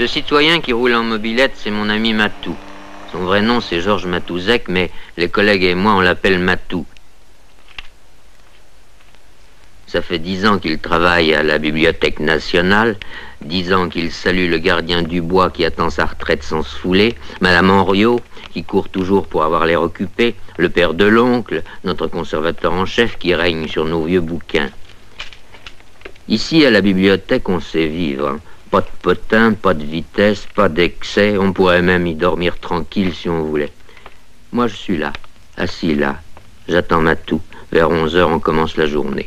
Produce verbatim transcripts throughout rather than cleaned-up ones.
Ce citoyen qui roule en mobilette, c'est mon ami Matou. Son vrai nom, c'est Georges Matouzek, mais les collègues et moi, on l'appelle Matou. Ça fait dix ans qu'il travaille à la Bibliothèque nationale, dix ans qu'il salue le gardien du bois qui attend sa retraite sans se fouler, Madame Henriot, qui court toujours pour avoir l'air occupé, le père de l'oncle, notre conservateur en chef qui règne sur nos vieux bouquins. Ici, à la bibliothèque, on sait vivre. Hein. Pas de potin, pas de vitesse, pas d'excès. On pourrait même y dormir tranquille si on voulait. Moi, je suis là, assis là. J'attends Matou. Vers onze heures, on commence la journée.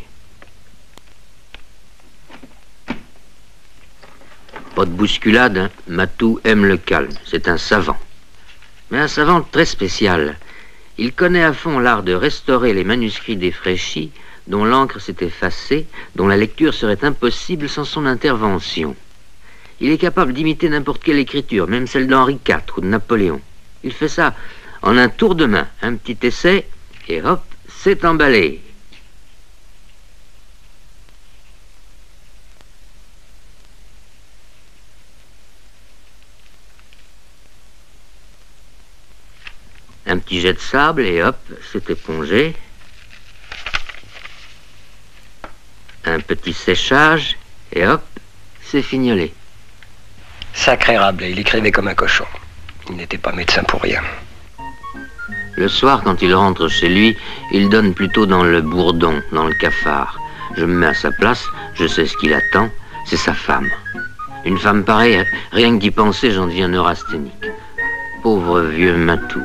Pas de bousculade, hein. Matou aime le calme. C'est un savant. Mais un savant très spécial. Il connaît à fond l'art de restaurer les manuscrits défraîchis, dont l'encre s'est effacée, dont la lecture serait impossible sans son intervention. Il est capable d'imiter n'importe quelle écriture, même celle d'Henri quatre ou de Napoléon. Il fait ça en un tour de main, un petit essai, et hop, c'est emballé. Un petit jet de sable, et hop, c'est épongé. Un petit séchage, et hop, c'est fignolé. Sacré Rabelais, il écrivait comme un cochon. Il n'était pas médecin pour rien. Le soir, quand il rentre chez lui, il donne plutôt dans le bourdon, dans le cafard. Je me mets à sa place, je sais ce qu'il attend, c'est sa femme. Une femme pareille, rien que d'y penser, j'en deviens neurasthénique. Pauvre vieux Matou.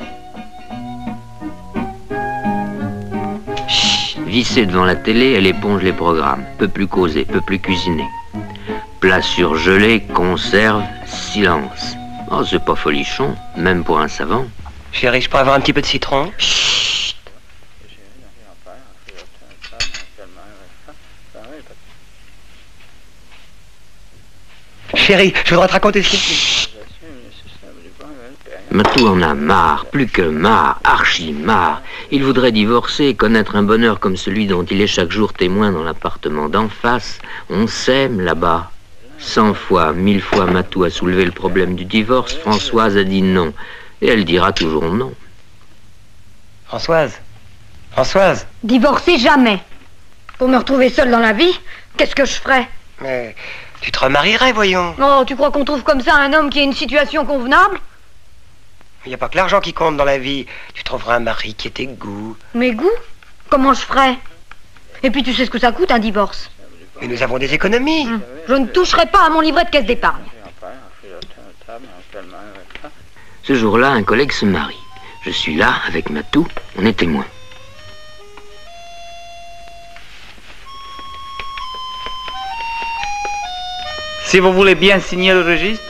Vissée devant la télé, elle éponge les programmes. Peut plus causer, peut plus cuisiner. Plat surgelé, conserve, silence. Oh, c'est pas folichon, même pour un savant. Chérie, je pourrais avoir un petit peu de citron? Chut. Chérie, je voudrais te raconter ce qui... Matou en a marre, plus que marre, archi marre. Il voudrait divorcer et connaître un bonheur comme celui dont il est chaque jour témoin dans l'appartement d'en face. On s'aime là-bas. Cent fois, mille fois, Matou a soulevé le problème du divorce. Françoise a dit non. Et elle dira toujours non. Françoise Françoise Divorcer jamais. Pour me retrouver seule dans la vie, qu'est-ce que je ferais? Mais tu te remarierais, voyons. Oh, tu crois qu'on trouve comme ça un homme qui a une situation convenable? Il n'y a pas que l'argent qui compte dans la vie. Tu trouveras un mari qui ait tes goûts. Mes goûts? Comment je ferais? Et puis tu sais ce que ça coûte un divorce? Mais nous avons des économies. Hum. Je ne toucherai pas à mon livret de caisse d'épargne. Ce jour-là, un collègue se marie. Je suis là, avec Matou, on est témoins. Si vous voulez bien signer le registre.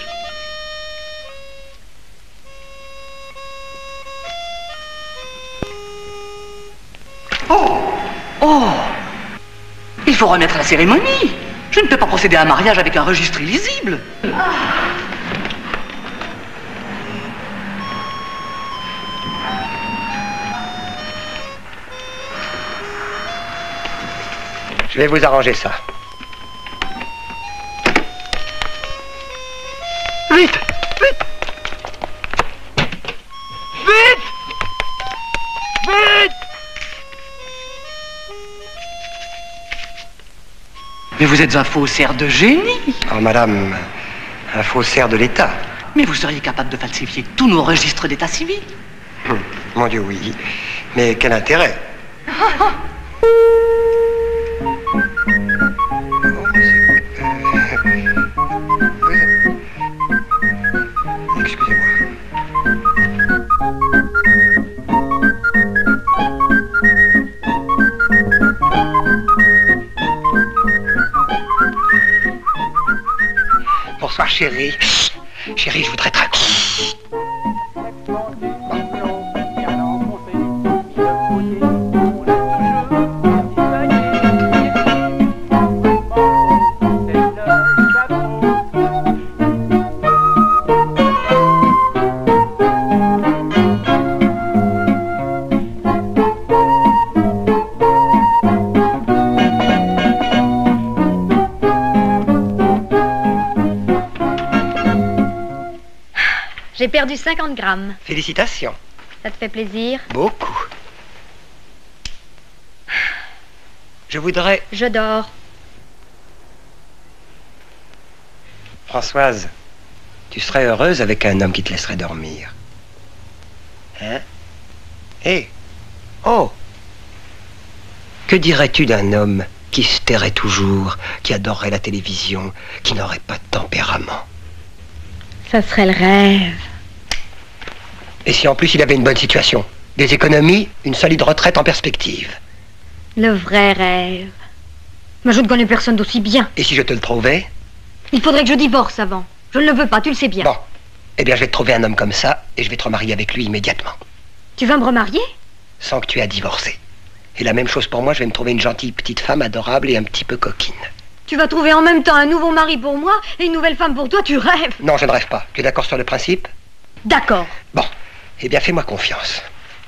Oh! Oh! Il faut remettre la cérémonie. Je ne peux pas procéder à un mariage avec un registre illisible. Ah. Je vais vous arranger ça. Vite! Vite! Vite! Vite! Mais vous êtes un faussaire de génie. Oh, madame, un faussaire de l'État. Mais vous seriez capable de falsifier tous nos registres d'état civil. Hum, mon Dieu, oui. Mais quel intérêt? Bonsoir, chérie. Chérie, je voudrais te raconter. perdu cinquante grammes. Félicitations. Ça te fait plaisir? Beaucoup. Je voudrais... Je dors. Françoise, tu serais heureuse avec un homme qui te laisserait dormir. Hein? Hé! Oh! Que dirais-tu d'un homme qui se tairait toujours, qui adorerait la télévision, qui n'aurait pas de tempérament? Ça serait le rêve. Et si en plus il avait une bonne situation? Des économies, une solide retraite en perspective. Le vrai rêve. Mais je ne connais personne d'aussi bien. Et si je te le trouvais? Il faudrait que je divorce avant. Je ne le veux pas, tu le sais bien. Bon. Eh bien, je vais te trouver un homme comme ça, et je vais te remarier avec lui immédiatement. Tu vas me remarier? Sans que tu aies à divorcer. Et la même chose pour moi, je vais me trouver une gentille petite femme adorable et un petit peu coquine. Tu vas trouver en même temps un nouveau mari pour moi et une nouvelle femme pour toi, tu rêves? Non, je ne rêve pas. Tu es d'accord sur le principe? D'accord. Bon. Eh bien, fais-moi confiance.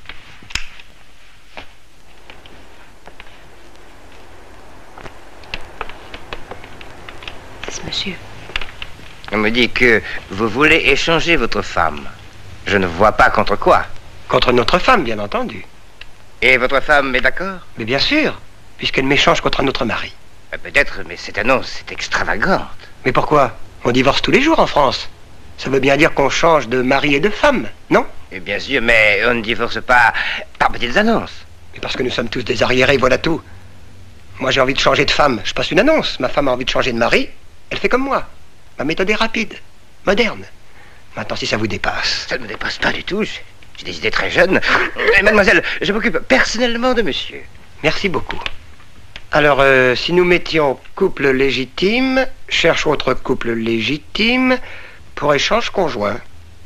C'est ce monsieur. On me dit que vous voulez échanger votre femme. Je ne vois pas contre quoi. Contre notre femme, bien entendu. Et votre femme est d'accord? Mais bien sûr, puisqu'elle m'échange contre un autre mari. Peut-être, mais cette annonce est extravagante. Mais pourquoi? On divorce tous les jours en France. Ça veut bien dire qu'on change de mari et de femme, non? Et bien sûr, mais on ne divorce pas par petites annonces. Mais parce que nous sommes tous des arriérés, voilà tout. Moi, j'ai envie de changer de femme. Je passe une annonce. Ma femme a envie de changer de mari. Elle fait comme moi. Ma méthode est rapide, moderne. Maintenant, si ça vous dépasse... Ça ne me dépasse pas du tout. J'ai des idées très jeunes. Et mademoiselle, je m'occupe personnellement de monsieur. Merci beaucoup. Alors, euh, si nous mettions couple légitime, cherche autre couple légitime pour échange conjoint.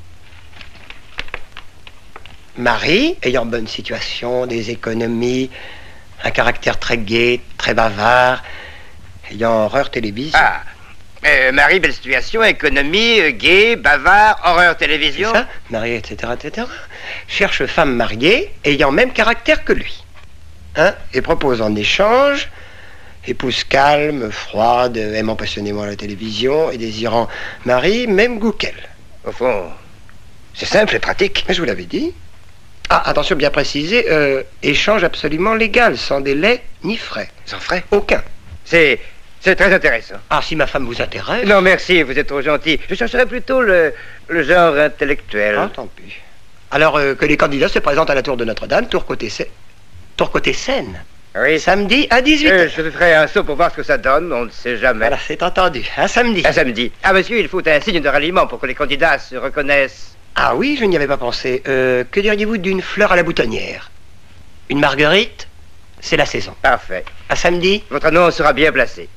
Mari, ayant bonne situation, des économies, un caractère très gai, très bavard, ayant horreur télévision. Ah, euh, Marie, belle situation, économie, euh, gay, bavard, horreur télévision. C'est ça, marié, et cetera, et cetera. Cherche femme mariée, ayant même caractère que lui. Hein, et propose en échange, épouse calme, froide, aimant passionnément la télévision et désirant mari, même goût qu'elle. Au fond, c'est simple et pratique. Mais je vous l'avais dit. Ah, attention, bien précisé, euh, échange absolument légal, sans délai ni frais. Sans frais? Aucun. C'est... c'est très intéressant. Ah, si ma femme vous intéresse... Non, merci, vous êtes trop gentil. Je chercherais plutôt le, le genre intellectuel. Ah, tant pis. Alors euh, que les candidats se présentent à la tour de Notre-Dame, tour côté Seine. Tour côté Seine. Oui. Samedi à dix-huit heures. Euh, je te ferai un saut pour voir ce que ça donne, on ne sait jamais. Voilà, c'est entendu. Un samedi. Un samedi. Ah, monsieur, il faut un signe de ralliement pour que les candidats se reconnaissent. Ah oui, je n'y avais pas pensé. Euh, que diriez-vous d'une fleur à la boutonnière? Une marguerite? C'est la saison. Parfait. À samedi? Votre annonce sera bien placée.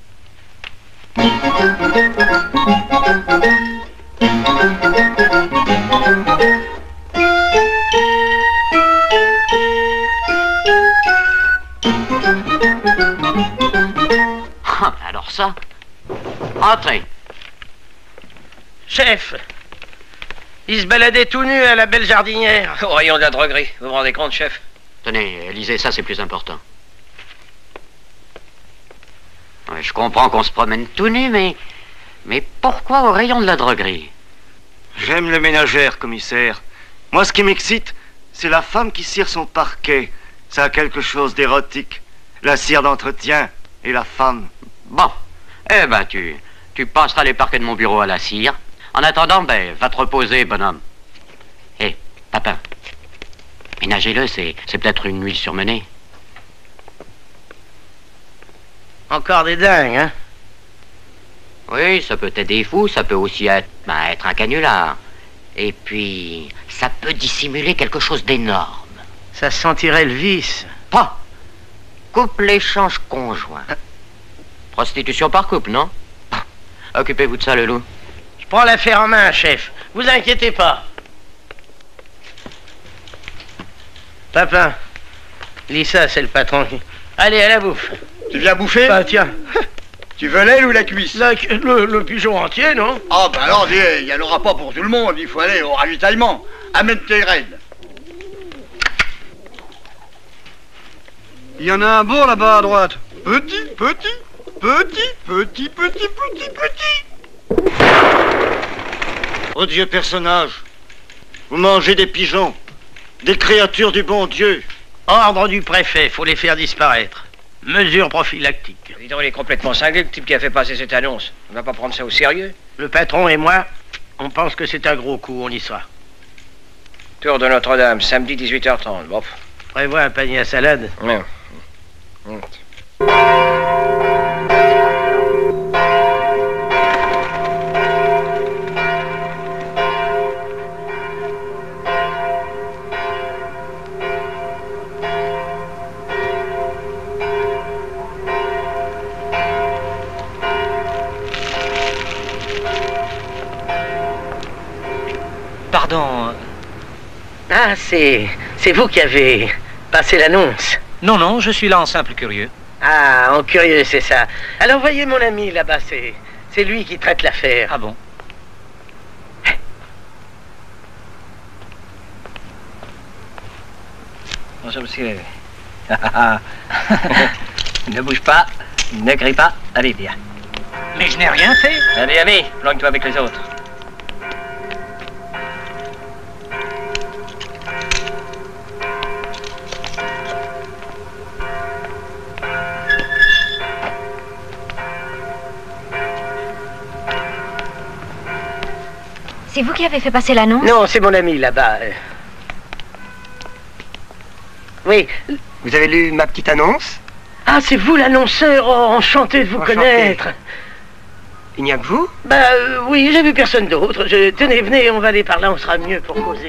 Ah, alors ça. Entrez. Chef, il se baladait tout nu à la belle jardinière. Au rayon de la droguerie. Vous vous rendez compte, chef? Tenez, lisez ça, c'est plus important. Ouais, je comprends qu'on se promène tout nu, mais... Mais pourquoi au rayon de la droguerie? J'aime les ménagères, commissaire. Moi, ce qui m'excite, c'est la femme qui cire son parquet. Ça a quelque chose d'érotique. La cire d'entretien et la femme. Bon. Eh ben, tu... Tu passeras les parquets de mon bureau à la cire. En attendant, ben, va te reposer, bonhomme. Hé, Papin. Ménagez-le, c'est... C'est peut-être une huile surmenée. Encore des dingues, hein? Oui, ça peut être des fous, ça peut aussi être, ben, être un canular. Et puis, ça peut dissimuler quelque chose d'énorme. Ça sentirait le vice. Pas. Couple échange conjoint. Prostitution par couple, non? Occupez-vous de ça, le loup. Je prends l'affaire en main, chef. Vous inquiétez pas. Papin, lis ça, c'est le patron. Allez, à la bouffe. Tu viens bouffer? Bah, tiens. Tu veux l'aile ou la cuisse? La, le, le pigeon entier, non? Ah, bah alors, il n'y en aura pas pour tout le monde. Il faut aller au ravitaillement. Amène tes graines. Il y en a un bon là-bas à droite. Petit, petit, petit, petit, petit, petit, petit. Odieux personnage. Vous mangez des pigeons, des créatures du bon Dieu. Ordre du préfet, faut les faire disparaître. Mesure prophylactique. Dis donc, il est complètement cinglé, le type qui a fait passer cette annonce. On va pas prendre ça au sérieux. Le patron et moi, on pense que c'est un gros coup, on y sera. Tour de Notre-Dame, samedi dix-huit heures trente. Bon. Prévois un panier à salade. Non. Pardon. Ah, c'est... c'est vous qui avez passé l'annonce. Non, non, je suis là en simple curieux. Ah, en curieux, c'est ça. Alors voyez mon ami là-bas, c'est... c'est lui qui traite l'affaire. Ah bon? Bonjour, monsieur. Ne bouge pas, ne crie pas. Allez, viens. Mais je n'ai rien fait. Allez, allez, planque-toi avec les autres. C'est vous qui avez fait passer l'annonce? Non, c'est mon ami là-bas. Oui. Vous avez lu ma petite annonce? Ah, c'est vous l'annonceur. Oh, enchanté de vous Enchanté. connaître. Il n'y a que vous? Bah euh, oui, j'ai vu personne d'autre. Je... Tenez, venez, on va aller par là, on sera mieux pour causer.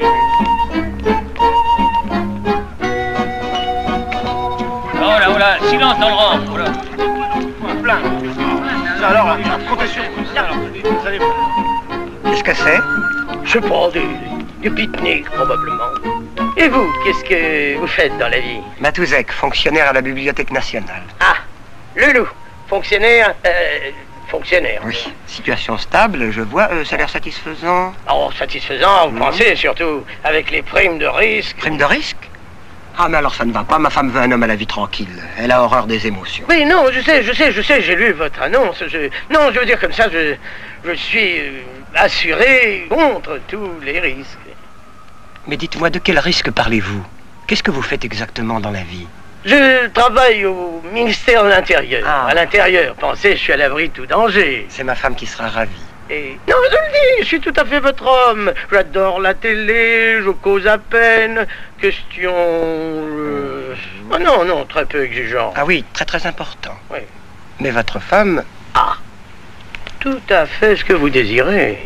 Oh là, oh là, silence dans le rang. Oh là. Plein. Ça alors, là, comptez sur vous. Alors, vous allez voir. Qu'est-ce que c'est? Je sais pas, du, du pique-nique, probablement. Et vous, qu'est-ce que vous faites dans la vie? Matouzek, fonctionnaire à la Bibliothèque nationale. Ah, Loulou, fonctionnaire, euh, fonctionnaire. Oui. Situation stable, je vois, euh, salaire satisfaisant. Oh, satisfaisant, vous Mmh. pensez, surtout, avec les primes de risque. Prime de risque? Ah, mais alors ça ne va pas, ma femme veut un homme à la vie tranquille. Elle a horreur des émotions. Oui, non, je sais, je sais, je sais, j'ai lu votre annonce. Je... Non, je veux dire comme ça, je, je suis euh, assuré contre tous les risques. Mais dites-moi, de quel risque parlez-vous? Qu'est-ce que vous faites exactement dans la vie? Je travaille au ministère de l'Intérieur. Ah. À l'intérieur, pensez, je suis à l'abri de tout danger. C'est ma femme qui sera ravie. Et... Non, je le dis, je suis tout à fait votre homme. J'adore la télé, je cause à peine. Question... euh, Oh non, non, très peu exigeant. Ah oui, très très important. Oui. Mais votre femme... Ah, tout à fait ce que vous désirez.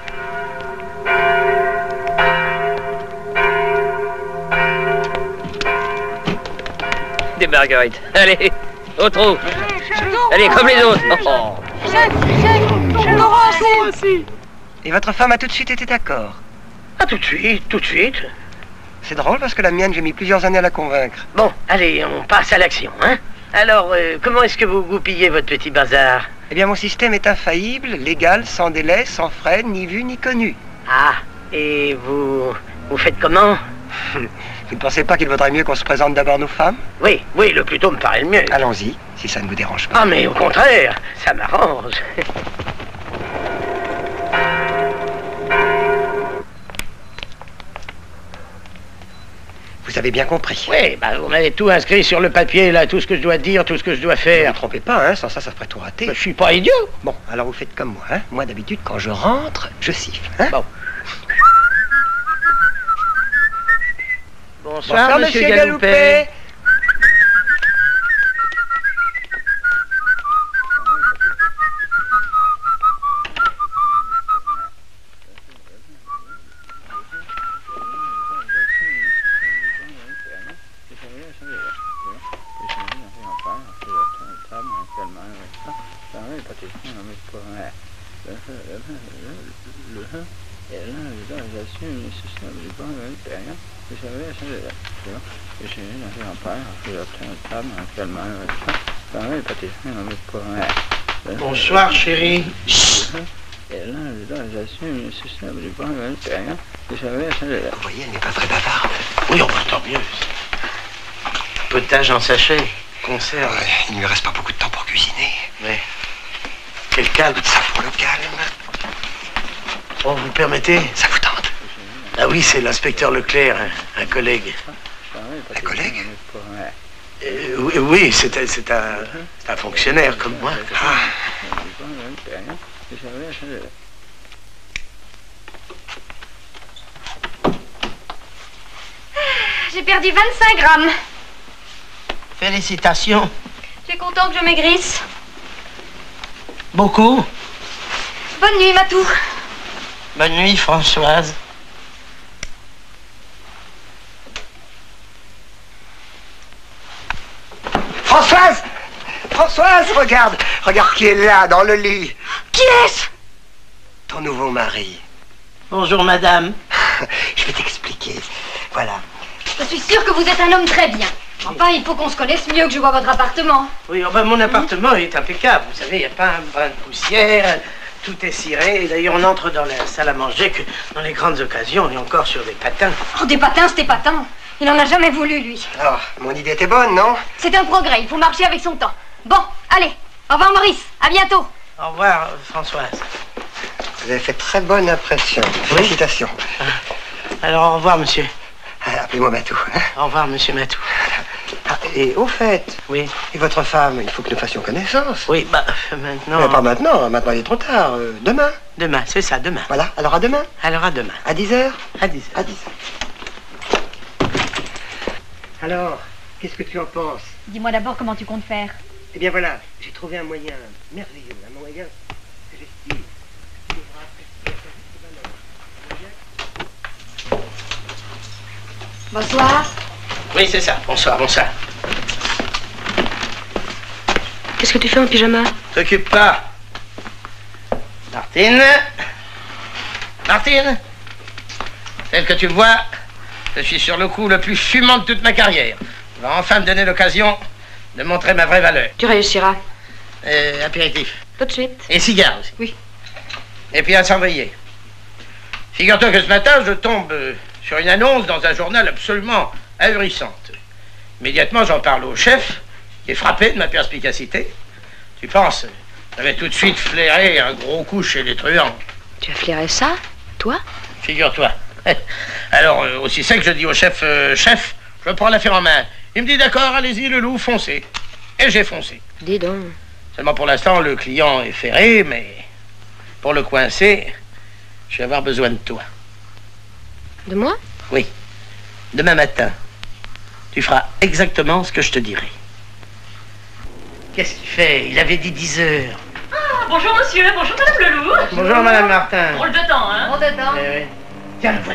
Des marguerites. Allez, au trou. Allez, comme les autres. Oh. Et votre femme a tout de suite été d'accord? Ah, tout de suite, tout de suite. C'est drôle parce que la mienne, j'ai mis plusieurs années à la convaincre. Bon, allez, on passe à l'action, hein. Alors, euh, comment est-ce que vous goupillez votre petit bazar? Eh bien, mon système est infaillible, légal, sans délai, sans frais, ni vu ni connu. Ah, et vous... vous faites comment? Vous ne pensez pas qu'il vaudrait mieux qu'on se présente d'abord nos femmes? Oui, oui, le plus tôt me paraît le mieux. Allons-y, si ça ne vous dérange pas. Ah, mais au contraire, ça m'arrange. Vous avez bien compris. Oui, bah, vous m'avez tout inscrit sur le papier, là, tout ce que je dois dire, tout ce que je dois Ne faire. vous trompez pas, hein, sans ça, ça ferait tout rater. Bah, je suis pas idiot. Bon, alors vous faites comme moi, hein. Moi, d'habitude, quand je rentre, je siffle, hein. Bon. Bonsoir, monsieur, Galoupet. Bonsoir, chérie. Vous voyez, elle n'est pas très bavarde. Oui, on va tant mieux. Potage en sachet, conserve. Ouais, il ne lui reste pas beaucoup de temps pour cuisiner. Mais quel calme. Ça pour le calme. Oh, vous permettez? Ça vous tente? Ah oui, c'est l'inspecteur Leclerc, un, un collègue. Un collègue? Euh, oui, oui c'est un, c'est un, un fonctionnaire comme moi. Ah. J'ai perdu vingt-cinq grammes. Félicitations. Tu es content que je maigrisse? Beaucoup. Bonne nuit, Matou. Bonne nuit, Françoise. Françoise! Françoise, regarde! Regarde qui est là, dans le lit. Qui est-ce? Ton nouveau mari. Bonjour, madame. Je vais t'expliquer. Voilà. Je suis sûre que vous êtes un homme très bien. Enfin, il faut qu'on se connaisse mieux que je vois votre appartement. Oui, oh ben, mon appartement est impeccable. Vous savez, il n'y a pas un brin de poussière. Tout est ciré. D'ailleurs, on entre dans la salle à manger que dans les grandes occasions, on est encore sur des patins. Oh, des patins, c'était patins. Il n'en a jamais voulu, lui. Alors, mon idée était bonne, non? C'est un progrès. Il faut marcher avec son temps. Bon, allez. Au revoir, Maurice. À bientôt. Au revoir, Françoise. Vous avez fait très bonne impression. Félicitations. Alors, au revoir, monsieur. Appelez-moi Matou. Hein? Au revoir, monsieur Matou. Ah, et au fait, oui. Et votre femme, il faut que nous fassions connaissance. Oui, bah, maintenant... Mais pas maintenant, maintenant il est trop tard. Euh, demain. Demain, c'est ça, demain. Voilà, alors à demain. Alors à demain. À dix heures. À dix heures. À dix heures. Alors, qu'est-ce que tu en penses? Dis-moi d'abord comment tu comptes faire. Eh bien voilà, j'ai trouvé un moyen merveilleux, un moyen que j'estime qui devra apprécier à sa juste valeur. Bonsoir. Oui, c'est ça. Bonsoir, bonsoir. Qu'est-ce que tu fais en pyjama? T'occupe pas. Martine. Martine. Tel que tu le vois, je suis sur le coup le plus fumant de toute ma carrière. Je vais enfin me donner l'occasion de montrer ma vraie valeur. Tu réussiras. Euh, apéritif. Tout de suite. Et cigare aussi. Oui. Et puis un cendrier. Figure-toi que ce matin, je tombe euh, sur une annonce dans un journal absolument ahurissante. Immédiatement, j'en parle au chef, qui est frappé de ma perspicacité. Tu penses, j'avais tout de suite flairé un gros coup chez les truands. Tu as flairé ça, toi? Figure-toi. Alors, euh, aussi sec, je dis au chef, euh, chef, je prends l'affaire en main. Il me dit, d'accord, allez-y, le loup, foncez. Et j'ai foncé. Dis donc. Seulement pour l'instant, le client est ferré, mais pour le coincer, je vais avoir besoin de toi. De moi? Oui. Demain matin, tu feras exactement ce que je te dirai. Qu'est-ce qu'il fait? Il avait dit dix heures. Ah, bonjour monsieur, bonjour madame Leloup. Bonjour madame Martin. Drôle de temps, hein? Drôle de temps. Eh oui. Tiens, le voilà.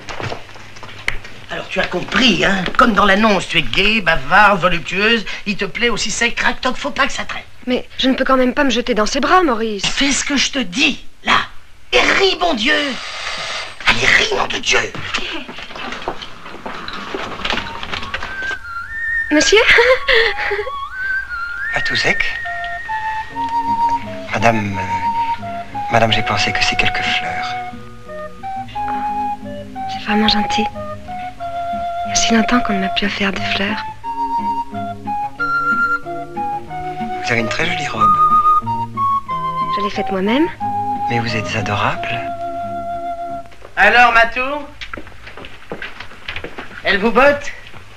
Alors tu as compris, hein? Comme dans l'annonce, tu es gaie, bavarde, voluptueuse, il te plaît aussi sec, crac-toc, faut pas que ça traîne. Mais je ne peux quand même pas me jeter dans ses bras, Maurice. Fais ce que je te dis, là. Et ris, bon Dieu. Allez, ris, nom de Dieu. Monsieur? À tout sec. Madame, euh, madame, j'ai pensé que c'est quelques fleurs. C'est vraiment gentil. Il y a si longtemps qu'on ne m'a plus offert de fleurs. Vous avez une très jolie robe. Je l'ai faite moi-même. Mais vous êtes adorable. Alors, Matou? Elle vous botte?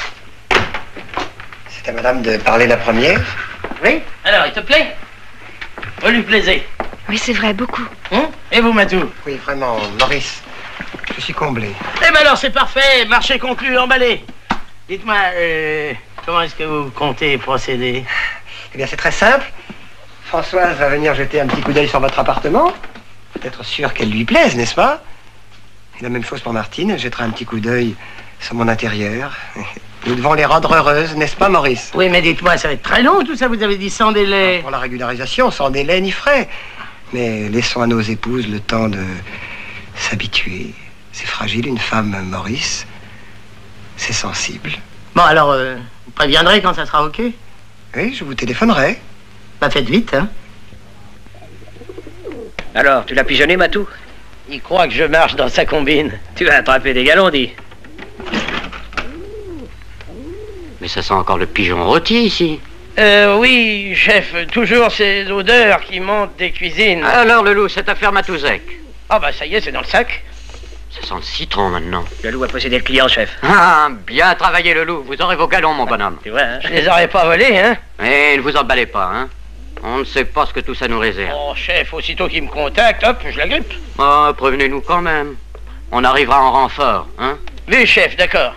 C'est à madame de parler la première. Oui? Alors, il te plaît? Vous lui plaisez? Oui, c'est vrai, beaucoup. Hum? Et vous, Matou? Oui, vraiment, Maurice. Je suis comblé. Eh ben alors, c'est parfait. Marché conclu, emballé. Dites-moi, euh, comment est-ce que vous comptez procéder? Eh bien, c'est très simple. Françoise va venir jeter un petit coup d'œil sur votre appartement. Être sûr qu'elle lui plaise, n'est-ce pas? Et la même chose pour Martine. Elle jettera un petit coup d'œil sur mon intérieur. Nous devons les rendre heureuses, n'est-ce pas, Maurice? Oui, mais dites-moi, ça va être très long, tout ça, vous avez dit sans délai. Pour la régularisation, sans délai ni frais. Mais laissons à nos épouses le temps de s'habituer. C'est fragile, une femme, Maurice. C'est sensible. Bon, alors, euh, vous préviendrez quand ça sera OK? Oui, je vous téléphonerai. Bah, faites vite, hein. Alors, tu l'as pigeonné, Matou? Il croit que je marche dans sa combine. Tu vas attraper des galons, dis. Mais ça sent encore le pigeon rôti ici. Euh, oui, chef, toujours ces odeurs qui montent des cuisines. Alors, le loup, cette affaire Matouzek. Ah, bah, ça y est, c'est dans le sac. Ça sent le citron maintenant. Le loup a possédé le client, chef. Ah, bien travaillé le loup. Vous aurez vos galons, mon bonhomme. Tu vois, hein? Je les aurais pas volés, hein? Et ne vous emballez pas, hein. On ne sait pas ce que tout ça nous réserve. Oh, chef, aussitôt qu'il me contacte, hop, je la grippe. Oh, prévenez-nous quand même. On arrivera en renfort, hein. Oui, chef, d'accord.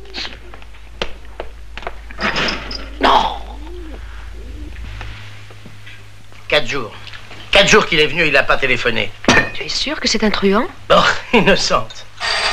Non! Quatre jours. Quatre jours qu'il est venu, il n'a pas téléphoné. Tu es sûr que c'est un truand? Oh, innocente.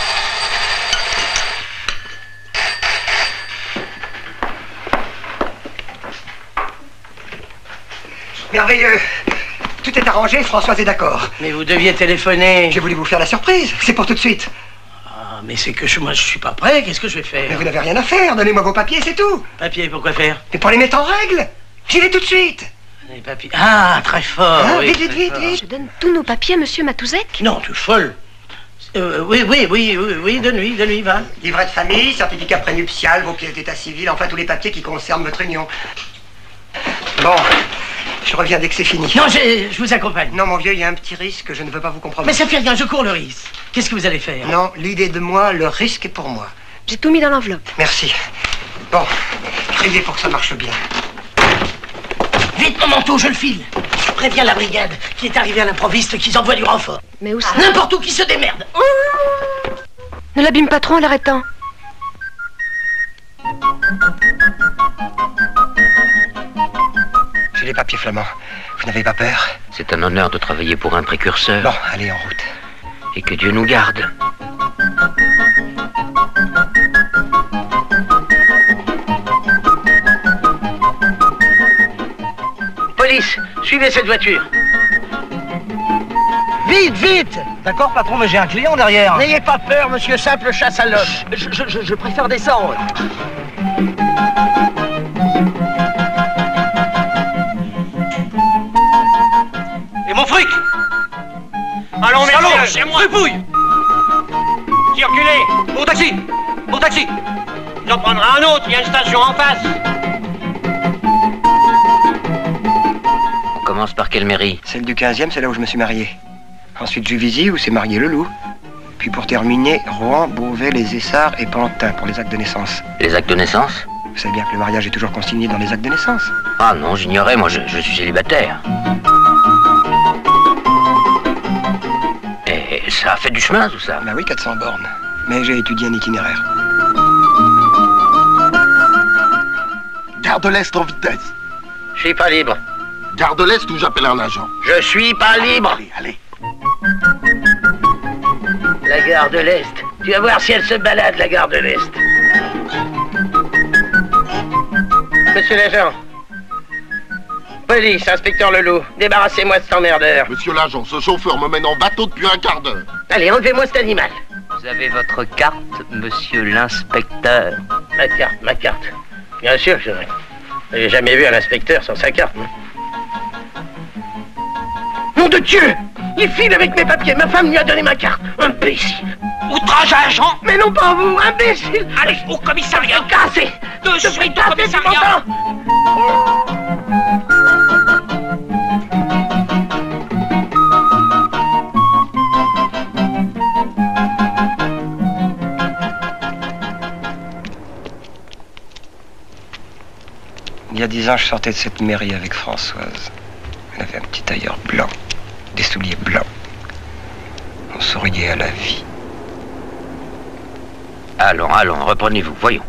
Merveilleux. Tout est arrangé, Françoise est d'accord. Mais vous deviez téléphoner. J'ai voulu vous faire la surprise, c'est pour tout de suite. Ah, mais c'est que je, moi, je suis pas prêt, qu'est-ce que je vais faire? Mais vous n'avez rien à faire, donnez-moi vos papiers, c'est tout. Papiers, pourquoi faire? Mais pour les mettre en règle. J'y vais tout de suite. Les papiers. Ah, très fort. Ah, oui, vite, très vite, vite, fort. vite. Je donne tous nos papiers à monsieur Matouzek? Non, tu es folle. Euh, oui, oui, oui, oui, oui, de nuit, de nuit, va. Livret de famille, certificat prénuptial, vos pièces d'état civil, enfin tous les papiers qui concernent votre union. Bon, je reviens dès que c'est fini. Non, je, je vous accompagne. Non, mon vieux, il y a un petit risque, je ne veux pas vous compromettre. Mais ça fait rien, je cours le risque. Qu'est-ce que vous allez faire? Non, l'idée de moi, le risque est pour moi. J'ai tout mis dans l'enveloppe. Merci. Bon, criez pour que ça marche bien. Vite, mon manteau, je le file. Je préviens la brigade qui est arrivée à l'improviste qu'ils envoient du renfort. Mais où ça? N'importe où qui se démerde. Ne l'abîme pas trop en l'arrêtant. J'ai les papiers flamands. Vous n'avez pas peur? C'est un honneur de travailler pour un précurseur. Bon, allez, en route. Et que Dieu nous garde. Police, suivez cette voiture. Vite, vite! D'accord, patron, mais j'ai un client derrière. N'ayez pas peur, monsieur Simple chasse à l'homme. Je, je, je, je préfère descendre. Et mon fric? Allons, Salaud, messieurs, c'est moi. Fripouille. Circulez. Mon taxi. Mon taxi. J'en prendrai un autre, il y a une station en face. On commence par quelle mairie? Celle du quinzième, c'est là où je me suis marié. Ensuite, Juvisy, où s'est marié le loup. Puis pour terminer, Rouen, Beauvais, les Essarts et Pantin pour les actes de naissance. Les actes de naissance? Vous savez bien que le mariage est toujours consigné dans les actes de naissance. Ah non, j'ignorais, moi je, je suis célibataire. Et ça a fait du chemin tout ça? Bah oui, quatre cents bornes. Mais j'ai étudié un itinéraire. Gare de l'Est en vitesse. Je suis pas libre. Gare de l'Est ou j'appelle un agent. Je suis pas libre. Allez, allez. La gare de l'Est. Tu vas voir si elle se balade, la gare de l'Est. Monsieur l'agent. Police, inspecteur Leloup. Débarrassez-moi de cet emmerdeur. Monsieur l'agent, ce chauffeur me mène en bateau depuis un quart d'heure. Allez, enlevez-moi cet animal. Vous avez votre carte, monsieur l'inspecteur? Ma carte, ma carte. Bien sûr que j'aurais. J'ai jamais vu un inspecteur sans sa carte. Non, Nom de Dieu! Il file avec mes papiers. Ma femme lui a donné ma carte. Imbécile. Outrage à agent. Mais non pas vous, imbécile. Allez, au commissariat. Cassez. De Je suite vais au casser, tu commissariat. m'entends? Il y a dix ans, je sortais de cette mairie avec Françoise. Elle avait un petit tailleur blanc, des souliers blancs. On souriait à la vie. Allons, allons, reprenez-vous, voyons.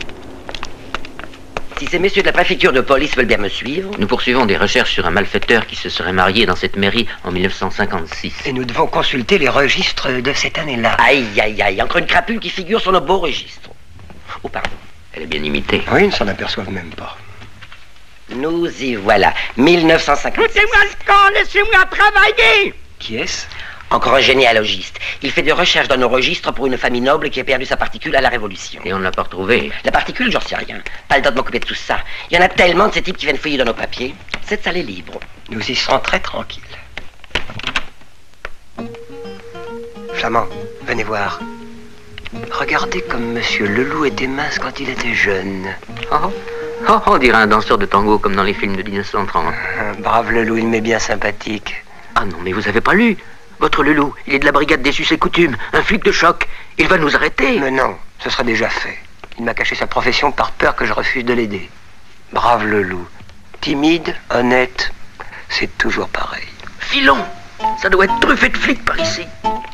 Si ces messieurs de la préfecture de police veulent bien me suivre... Nous poursuivons des recherches sur un malfaiteur qui se serait marié dans cette mairie en mille neuf cent cinquante-six. Et nous devons consulter les registres de cette année-là. Aïe, aïe, aïe, encore une crapule qui figure sur nos beaux registres. Oh, pardon. Elle est bien imitée. Oui, ils ne s'en aperçoivent même pas. Nous y voilà, mille neuf cent cinquante. Foutez-moi le camp, laissez-moi travailler. Qui est-ce? Encore un généalogiste. Il fait des recherches dans nos registres pour une famille noble qui a perdu sa particule à la Révolution. Et on ne l'a pas retrouvée. La particule, j'en sais rien. Pas le temps de m'occuper de tout ça. Il y en a tellement de ces types qui viennent fouiller dans nos papiers. Cette salle est libre. Nous y serons très tranquilles. Flamand, venez voir. Regardez comme Monsieur Leloup était mince quand il était jeune. Oh, oh, on dirait un danseur de tango comme dans les films de mille neuf cent trente. Ah, brave Leloup, il m'est bien sympathique. Ah non, mais vous avez pas lu. Votre Loulou, il est de la brigade des us et coutumes, un flic de choc. Il va nous arrêter. Mais non, ce sera déjà fait. Il m'a caché sa profession par peur que je refuse de l'aider. Brave Loulou. Timide, honnête, c'est toujours pareil. Filons. Ça doit être truffé de flics par ici.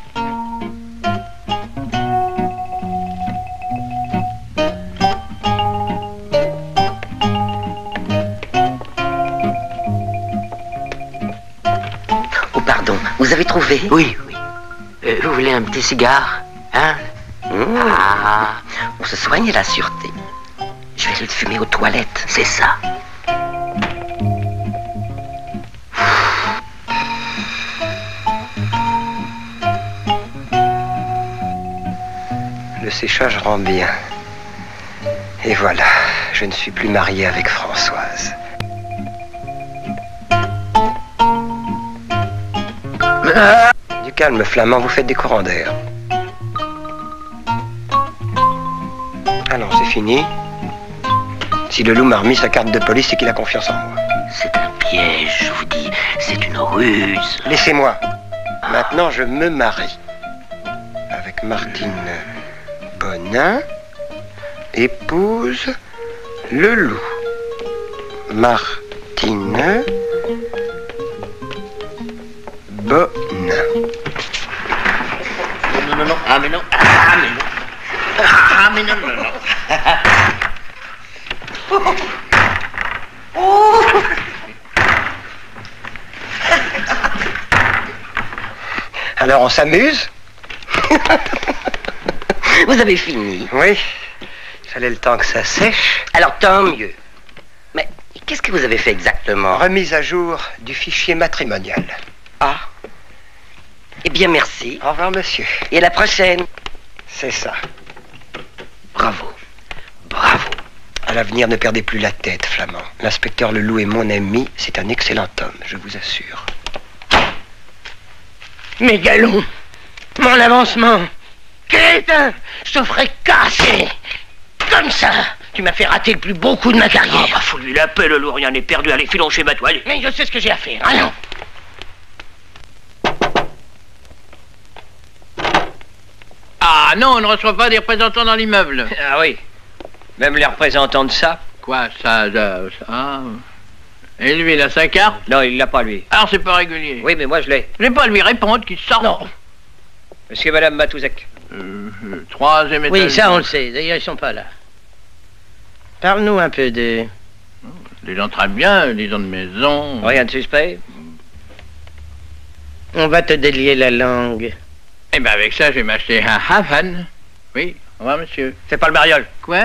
Oh, pardon. Vous avez trouvé? Oui, oui. Euh, vous voulez un petit cigare? Hein? Mmh. Ah, on se soigne à la sûreté. Je vais le fumer aux toilettes, c'est ça. Le séchage rend bien. Et voilà, je ne suis plus marié avec Françoise. Du calme, Flamand, vous faites des courants d'air. Allons, c'est fini. Si le loup m'a remis sa carte de police, c'est qu'il a confiance en moi. C'est un piège, je vous dis. C'est une ruse. Laissez-moi. Maintenant, je me marie. Avec Martine Bonin, épouse le loup. Martine Bonin. Non, non, non. Ah, mais non. Ah, mais non. Ah, mais non, non, non. Oh. Oh. Alors, on s'amuse? Vous avez fini? Oui. Il fallait le temps que ça sèche. Alors, tant mieux. Mais qu'est-ce que vous avez fait exactement? Remise à jour du fichier matrimonial. Ah. Eh bien, merci. Au revoir, monsieur. Et à la prochaine. C'est ça. Bravo. Bravo. À l'avenir, ne perdez plus la tête, Flamand. L'inspecteur Leloup est mon ami. C'est un excellent homme, je vous assure. Mes galons, mon avancement. Crétin, je te ferai casser. Comme ça, tu m'as fait rater le plus beau coup de ma carrière. Ah bah faut lui la paix, le loup, rien n'est perdu. Allez, filons chez ma toile. Mais je sais ce que j'ai à faire, allons. Ah non, on ne reçoit pas des représentants dans l'immeuble. Ah oui. Même les représentants de ça. Quoi, ça, ça, ça... Et lui, il a sa carte? Non, il l'a pas, lui. Alors, c'est pas régulier. Oui, mais moi, je l'ai. Je vais pas lui répondre qu'il sort. Non. Monsieur et Madame Matouzek. Euh, euh, troisième étage. Oui, ça, on le sait. D'ailleurs, ils sont pas là. Parle-nous un peu de... Des gens très bien, des gens de maison. Rien de suspect? On va te délier la langue. Eh ben, avec ça, je vais m'acheter un Havane. Oui, au revoir, monsieur. C'est pas le mariole. Quoi?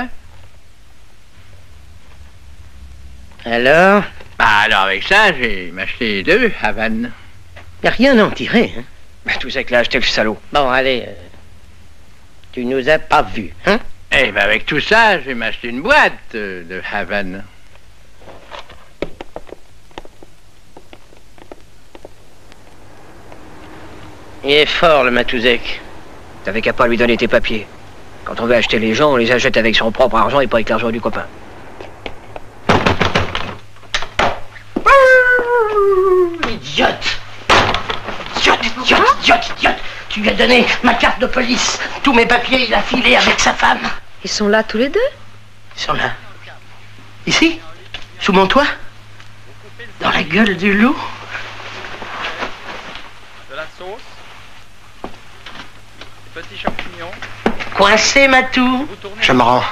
Alors? Bah, alors, avec ça, je vais m'acheter deux Havane. Y a rien à en tirer, hein? Matouzek l'a acheté, le salaud. Bon, allez. Euh, tu nous as pas vus, hein? Eh ben, avec tout ça, je vais m'acheter une boîte euh, de Havane. Il est fort, le Matouzek. T'avais qu'à pas lui donner tes papiers. Quand on veut acheter les gens, on les achète avec son propre argent et pas avec l'argent du copain. Idiote! Idiote, idiote, idiote, idiote! Tu lui as donné ma carte de police. Tous mes papiers, il a filé avec sa femme. Ils sont là tous les deux? Ils sont là. Ici? Sous mon toit? Dans la gueule du loup? De la sauce. Des petits champignons. Coincé, Matou? Je me rends.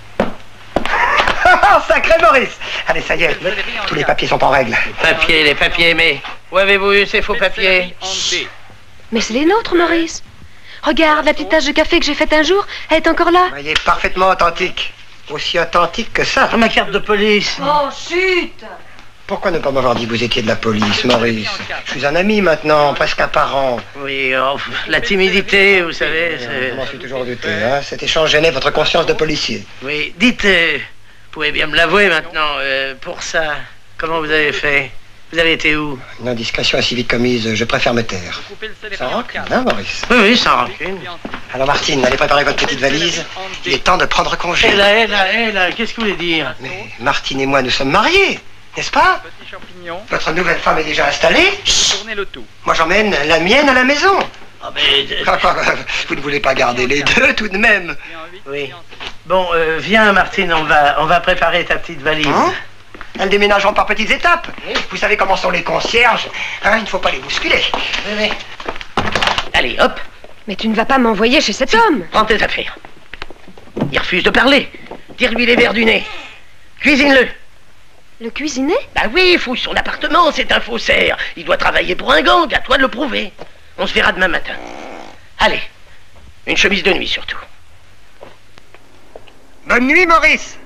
Sacré Maurice! Allez, ça y est, tous les papiers sont en règle. Les papiers, les papiers, mais où avez-vous eu ces faux papiers? Mais c'est les nôtres, Maurice. Regarde, la petite tasse de café que j'ai faite un jour, elle est encore là. Il est parfaitement authentique. Aussi authentique que ça. Ma carte de police. Oh, chut! Pourquoi ne pas m'avoir dit que vous étiez de la police, Maurice? Je suis un ami maintenant, presque un parent. Oui, oh, la timidité, vous savez. Je m'en suis toujours douté, hein. Cet échange gênait votre conscience de policier. Oui, dites, euh, vous pouvez bien me l'avouer maintenant, euh, pour ça, comment vous avez fait? Vous avez été où? Une indiscrétion ainsi vite commise, je préfère me taire. Sans rancune, hein, Maurice? Oui, oui, sans rancune. Alors, Martine, allez préparer votre petite valise. Il est temps de prendre congé. Hé là, hé là, hé là, qu'est-ce que vous voulez dire? Mais Martine et moi, nous sommes mariés. N'est-ce pas? Petit champignon. Votre nouvelle femme est déjà installée? Tournez le tout. Moi, j'emmène la mienne à la maison. Ah, mais... Vous ne voulez pas garder les deux, tout de même? Oui. Bon, euh, viens, Martine, on va, on va préparer ta petite valise. Hein? Elles déménageront par petites étapes. Vous savez comment sont les concierges. Hein, il ne faut pas les bousculer. Oui, oui. Allez, hop. Mais tu ne vas pas m'envoyer chez cet homme. Prends tes affaires. Il refuse de parler. Tire-lui les verres du nez. Cuisine-le. Le cuisiner? Bah oui, fouille son appartement, c'est un faussaire. Il doit travailler pour un gang, à toi de le prouver. On se verra demain matin. Allez, une chemise de nuit surtout. Bonne nuit, Maurice.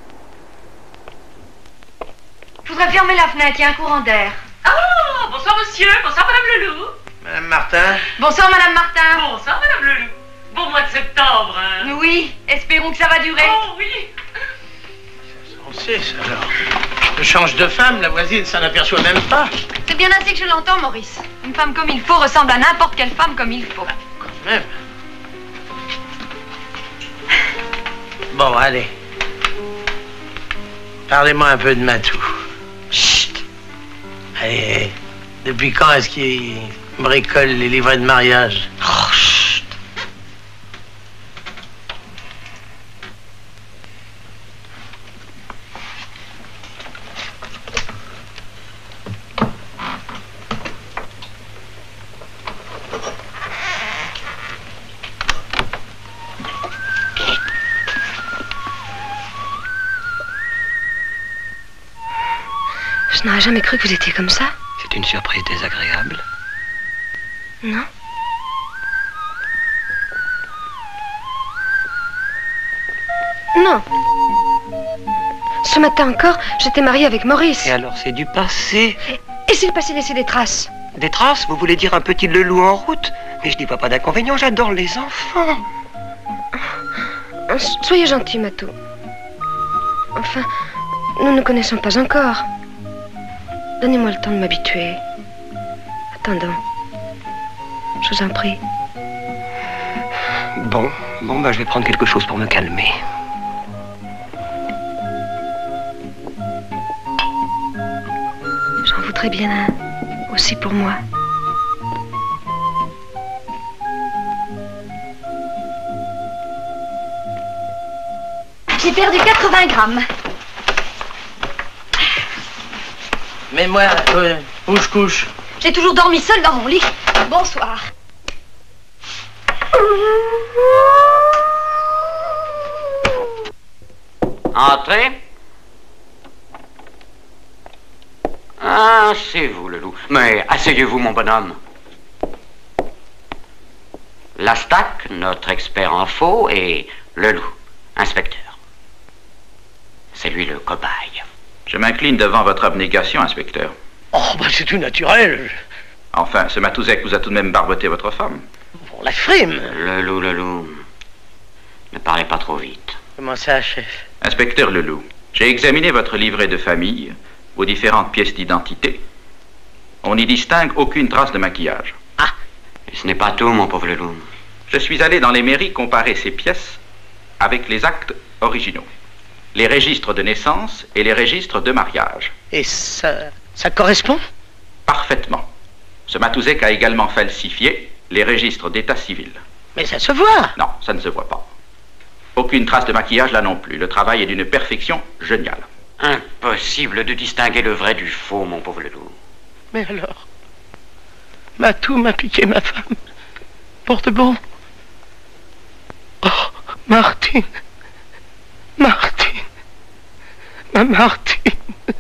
Je voudrais fermer la fenêtre, il y a un courant d'air. Ah, bonsoir monsieur, bonsoir madame Leloup. Madame Martin. Bonsoir, madame Martin. Bonsoir madame Leloup. Bon mois de septembre, hein. Oui, espérons que ça va durer. Oh oui. On sait ça alors. Je change de femme, la voisine s'en aperçoit même pas. C'est bien ainsi que je l'entends, Maurice. Une femme comme il faut ressemble à n'importe quelle femme comme il faut. Quand même. Bon, allez. Parlez-moi un peu de Matou. Chut. Allez, depuis quand est-ce qu'il bricole les livrets de mariage? Oh, chut. Je n'aurais jamais cru que vous étiez comme ça. C'est une surprise désagréable. Non? Non. Ce matin encore, j'étais mariée avec Maurice. Et alors, c'est du passé. Et s'il passait laisser des traces? Des traces? Vous voulez dire un petit Leloup en route? Mais je n'y vois pas d'inconvénient, j'adore les enfants. Soyez gentil, Matou. Enfin, nous ne nous connaissons pas encore. Donnez-moi le temps de m'habituer. Attendons. Je vous en prie. Bon, bon, bah je vais prendre quelque chose pour me calmer. J'en voudrais bien un aussi pour moi. J'ai perdu quatre-vingts grammes. Mais moi, euh, où je couche? J'ai toujours dormi seule dans mon lit. Bonsoir. Entrez. Ah, c'est vous, le loup. Mais asseyez-vous, mon bonhomme. Lastac, notre expert en faux, et le loup, inspecteur. C'est lui le cobaye. Je m'incline devant votre abnégation, inspecteur. Oh, bah c'est tout naturel. Enfin, ce Matouzek vous a tout de même barboté votre femme. Pour la frime. Le loup, le loup. Ne parlez pas trop vite. Comment ça, chef? Inspecteur Leloup, j'ai examiné votre livret de famille, vos différentes pièces d'identité. On n'y distingue aucune trace de maquillage. Ah. Et ce n'est pas tout, mon pauvre Leloup. Je suis allé dans les mairies comparer ces pièces avec les actes originaux, les registres de naissance et les registres de mariage. Et ça, ça correspond? Parfaitement. Ce Matouzek a également falsifié les registres d'état civil. Mais ça se voit. Non, ça ne se voit pas. Aucune trace de maquillage là non plus. Le travail est d'une perfection géniale. Impossible de distinguer le vrai du faux, mon pauvre Leloup. Mais alors, Matou m'a piqué ma femme. Pour de bon. Oh, Martine. Martine. Ma Martine.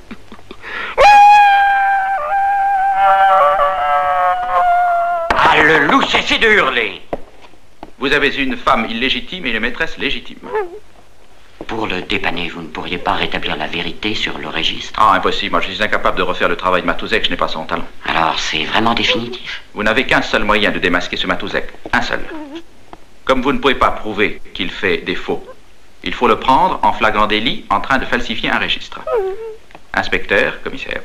Ah, le loup, cessez de hurler. Vous avez une femme illégitime et une maîtresse légitime. Pour le dépanner, vous ne pourriez pas rétablir la vérité sur le registre? Ah, impossible. Moi, je suis incapable de refaire le travail de Matouzek. Je n'ai pas son talent. Alors, c'est vraiment définitif? Vous n'avez qu'un seul moyen de démasquer ce Matouzek. Un seul. Comme vous ne pouvez pas prouver qu'il fait des faux, il faut le prendre en flagrant délit en train de falsifier un registre. Inspecteur, commissaire.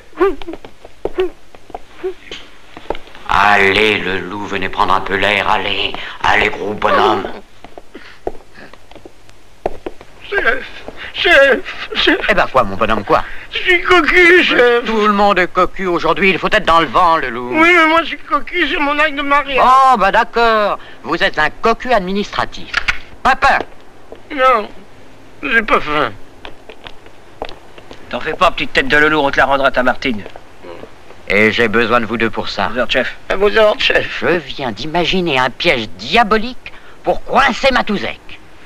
Allez, le loup, venez prendre un peu l'air. Allez, allez, gros bonhomme. Chef, Chef, chef. Eh ben quoi, mon bonhomme, quoi? Je suis cocu, chef. Tout le monde est cocu aujourd'hui, il faut être dans le vent, le loup. Oui, mais moi je suis cocu, c'est mon acte de mariage. Oh, bah d'accord. Vous êtes un cocu administratif. Papa. Non, j'ai pas faim. T'en fais pas, petite tête de loulou, on te la rendra ta Martine. Et j'ai besoin de vous deux pour ça. Vos ordres, chef. À vos ordres, chef. Je viens d'imaginer un piège diabolique pour coincer Matouzek.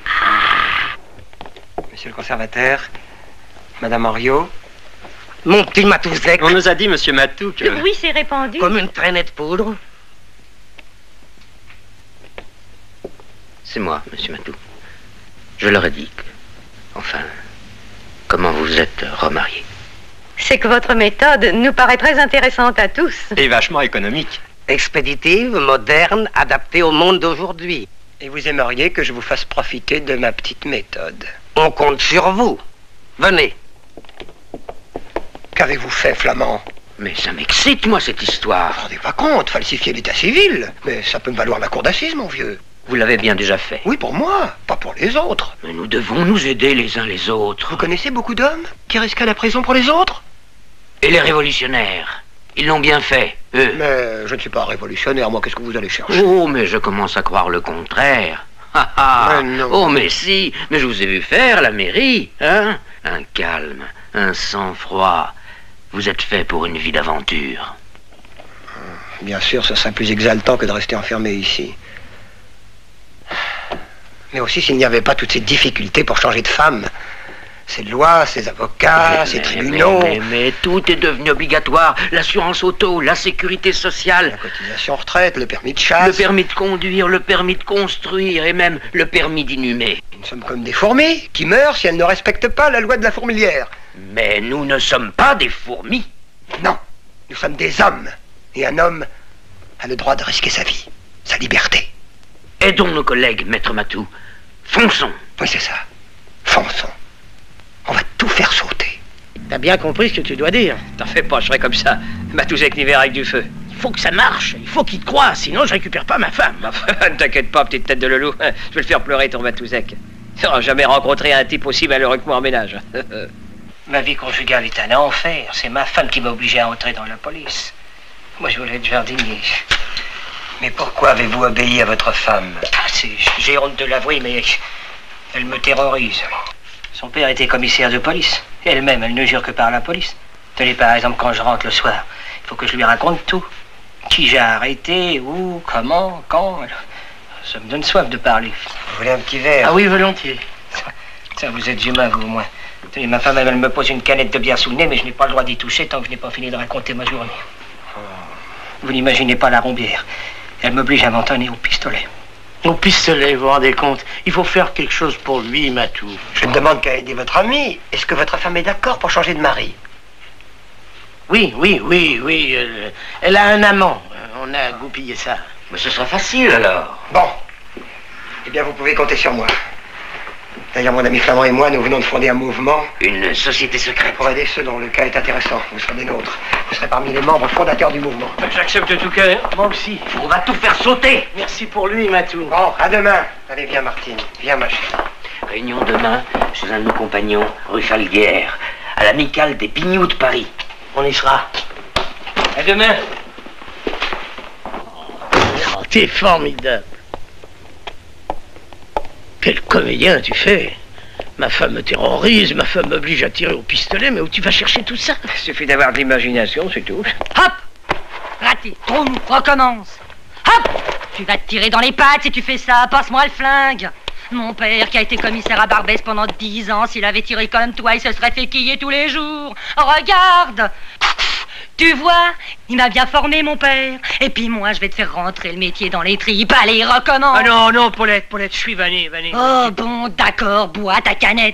Monsieur le conservateur, Madame Henriot. Mon petit Matouzek. On nous a dit, Monsieur Matou, que... Le bruit s'est répandu. Comme une traînée de poudre. C'est moi, Monsieur Matou. Je leur ai dit que... Enfin... Comment vous êtes remarié? C'est que votre méthode nous paraît très intéressante à tous. Et vachement économique. Expéditive, moderne, adaptée au monde d'aujourd'hui. Et vous aimeriez que je vous fasse profiter de ma petite méthode? On compte sur vous. Venez. Qu'avez-vous fait, Flamand? Mais ça m'excite, moi, cette histoire. Vous vous rendez pas compte, falsifier l'état civil. Mais ça peut me valoir la cour d'assises, mon vieux. Vous l'avez bien déjà fait. Oui, pour moi, pas pour les autres. Mais nous devons nous aider les uns les autres. Vous connaissez beaucoup d'hommes qui risquaient la prison pour les autres? Et les révolutionnaires? Ils l'ont bien fait, eux. Mais je ne suis pas révolutionnaire, moi, qu'est-ce que vous allez chercher? Oh, mais je commence à croire le contraire. Ah, ah. Mais non. Oh, mais si, mais je vous ai vu faire la mairie, hein? Un calme, un sang-froid. Vous êtes fait pour une vie d'aventure. Bien sûr, ce serait plus exaltant que de rester enfermé ici. Mais aussi s'il n'y avait pas toutes ces difficultés pour changer de femme. Ces lois, ces avocats, mais, ces mais, tribunaux... Mais, mais, mais tout est devenu obligatoire. L'assurance auto, la sécurité sociale... La cotisation retraite, le permis de chasse... Le permis de conduire, le permis de construire et même le permis d'inhumer. Nous sommes comme des fourmis qui meurent si elles ne respectent pas la loi de la fourmilière. Mais nous ne sommes pas des fourmis. Non, nous sommes des hommes. Et un homme a le droit de risquer sa vie, sa liberté. Aidons nos collègues, maître Matou. Fonçons. Oui, c'est ça. Fonçons. On va tout faire sauter. T'as bien compris ce que tu dois dire. T'en fais pas, je serai comme ça. Matouzek n'y verra avec du feu. Il faut que ça marche. Il faut qu'il te croie, sinon je récupère pas ma femme. Ne t'inquiète pas, petite tête de loulou. Je vais le faire pleurer, ton Matouzek. Tu n'auras jamais rencontré un type aussi malheureux que moi en ménage. Ma vie conjugale est un enfer. C'est ma femme qui m'a obligé à entrer dans la police. Moi, je voulais être jardinier. Mais pourquoi avez-vous obéi à votre femme? Ah, j'ai honte de l'avouer, mais elle me terrorise. Son père était commissaire de police. Elle-même, elle ne jure que par la police. Tenez, par exemple, quand je rentre le soir, il faut que je lui raconte tout. Qui j'ai arrêté, où, comment, quand. Ça me donne soif de parler. Vous voulez un petit verre? Ah oui, volontiers. Ça, vous êtes humain, vous, au moins. Tenez, ma femme, elle, elle me pose une canette de bière sous le nez, mais je n'ai pas le droit d'y toucher tant que je n'ai pas fini de raconter ma journée. Vous n'imaginez pas la rombière. Elle m'oblige à m'entonner au pistolet. Au pistolet, vous vous rendez compte? Il faut faire quelque chose pour lui, Matou. Je ne demande qu'à aider votre ami. Est-ce que votre femme est d'accord pour changer de mari? Oui, oui, oui, oui. Euh, elle a un amant. On a goupillé ça. Mais ce sera facile, alors. Bon. Eh bien, vous pouvez compter sur moi. D'ailleurs, mon ami Flamand et moi, nous venons de fonder un mouvement. Une société secrète. Pour aider ceux dont le cas est intéressant. Vous serez des nôtres. Vous serez parmi les membres fondateurs du mouvement. J'accepte de tout cœur. Moi aussi. On va tout faire sauter. Merci pour lui, Matou. Bon, à demain. Allez, viens, Martine. Viens, ma chérie. Réunion demain chez un de nos compagnons, rue Falguière, à l'amicale des Pignoux de Paris. On y sera. À demain. Oh, t'es formidable. Quel comédien tu fais. Ma femme me terrorise, ma femme m'oblige à tirer au pistolet, mais où tu vas chercher tout ça? Il suffit d'avoir de l'imagination, c'est tout. Hop! Raté, trompe, recommence. Hop! Tu vas te tirer dans les pattes si tu fais ça, passe-moi le flingue. Mon père, qui a été commissaire à Barbès pendant dix ans, s'il avait tiré comme toi, il se serait fait quiller tous les jours. Regarde! Tu vois, il m'a bien formé, mon père. Et puis moi, je vais te faire rentrer le métier dans les tripes. Allez, recommence. Ah non, non, Paulette, Paulette, je suis vanné, vanné. Oh bon, d'accord, bois ta canette.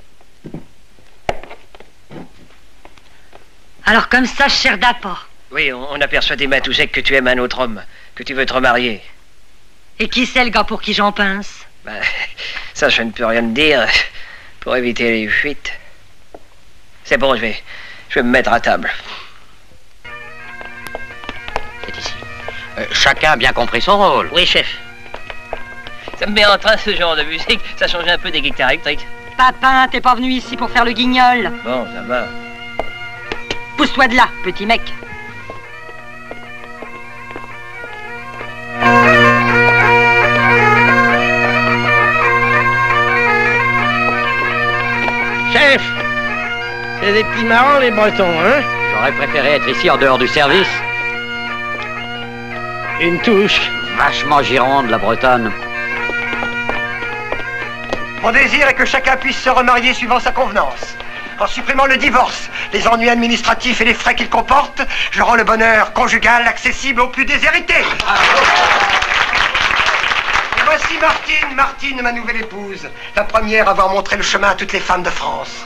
Alors comme ça, cher d'apport. Oui, on, on a persuadé Matouzek que tu aimes un autre homme, que tu veux te remarier. Et qui c'est le gars pour qui j'en pince? Ben, ça, je ne peux rien te dire, pour éviter les fuites. C'est bon, je vais, je vais me mettre à table. C'est ici. Euh, chacun a bien compris son rôle. Oui, chef. Ça me met en train, ce genre de musique. Ça change un peu des guitares électriques. Papin, t'es pas venu ici pour faire le guignol. Bon, ça va. Pousse-toi de là, petit mec. Chef, c'est des petits marrants les Bretons, hein? J'aurais préféré être ici en dehors du service. Une touche. Vachement gironde, la Bretonne. Mon désir est que chacun puisse se remarier suivant sa convenance. En supprimant le divorce, les ennuis administratifs et les frais qu'il comporte, je rends le bonheur conjugal accessible aux plus déshérités. Et voici Martine, Martine, ma nouvelle épouse, la première à avoir montré le chemin à toutes les femmes de France.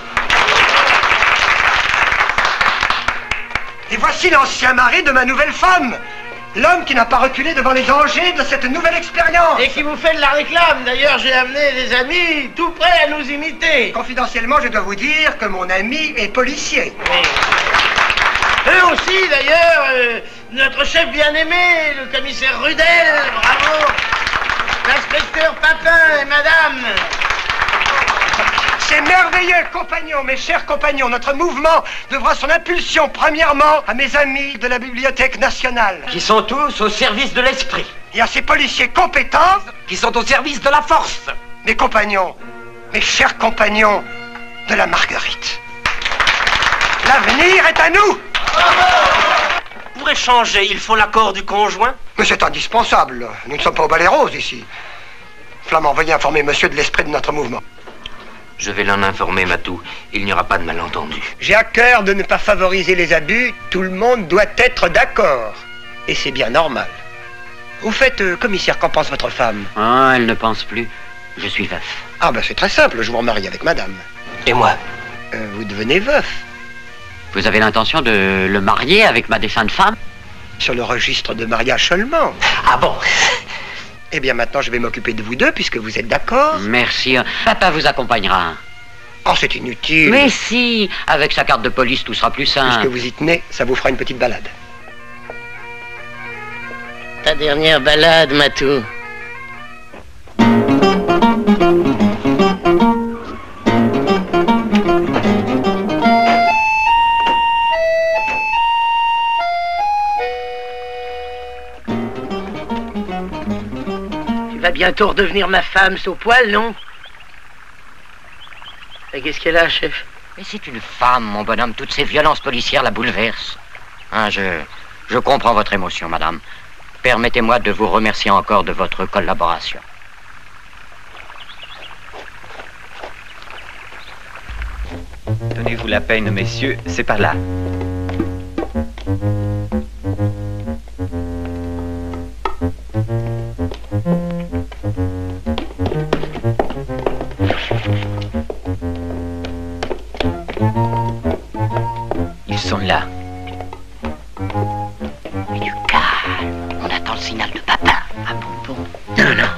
Et voici l'ancien mari de ma nouvelle femme, l'homme qui n'a pas reculé devant les dangers de cette nouvelle expérience. Et qui vous fait de la réclame. D'ailleurs, j'ai amené des amis tout prêts à nous imiter. Confidentiellement, je dois vous dire que mon ami est policier. Oui. Eux aussi, d'ailleurs, euh, notre chef bien-aimé, le commissaire Rudel, bravo. L'inspecteur Papin et madame. C'est merveilleux, compagnons, mes chers compagnons. Notre mouvement devra son impulsion, premièrement, à mes amis de la Bibliothèque nationale. Qui sont tous au service de l'esprit. Et à ces policiers compétents. Qui sont au service de la force. Mes compagnons, mes chers compagnons de la Marguerite. L'avenir est à nous. Pour échanger, il faut l'accord du conjoint. Mais c'est indispensable. Nous ne sommes pas au Ballet Rose ici. Flamand, veuillez informer monsieur de l'esprit de notre mouvement. Je vais l'en informer, Matou. Il n'y aura pas de malentendu. J'ai à cœur de ne pas favoriser les abus. Tout le monde doit être d'accord. Et c'est bien normal. Au fait, euh, commissaire, qu'en pense votre femme? Ah, elle ne pense plus. Je suis veuf. Ah ben c'est très simple, je vous remarie avec madame. Et moi? euh, Vous devenez veuf. Vous avez l'intention de le marier avec ma défunte femme? Sur le registre de mariage seulement. Ah bon? Eh bien maintenant je vais m'occuper de vous deux puisque vous êtes d'accord. Merci. Papa vous accompagnera. Oh c'est inutile. Mais si, avec sa carte de police tout sera plus simple. Puisque vous y tenez, ça vous fera une petite balade. Ta dernière balade, Matou. Tu vas bientôt redevenir ma femme, sous poil, non? Et qu'est-ce qu'elle a, chef? Mais c'est une femme, mon bonhomme. Toutes ces violences policières la bouleversent. Hein, je, je comprends votre émotion, madame. Permettez-moi de vous remercier encore de votre collaboration. Donnez-vous la peine, messieurs, c'est par là. Ils sont là. Mais du calme. On attend le signal de papa. Ah bon, bon. Non, non.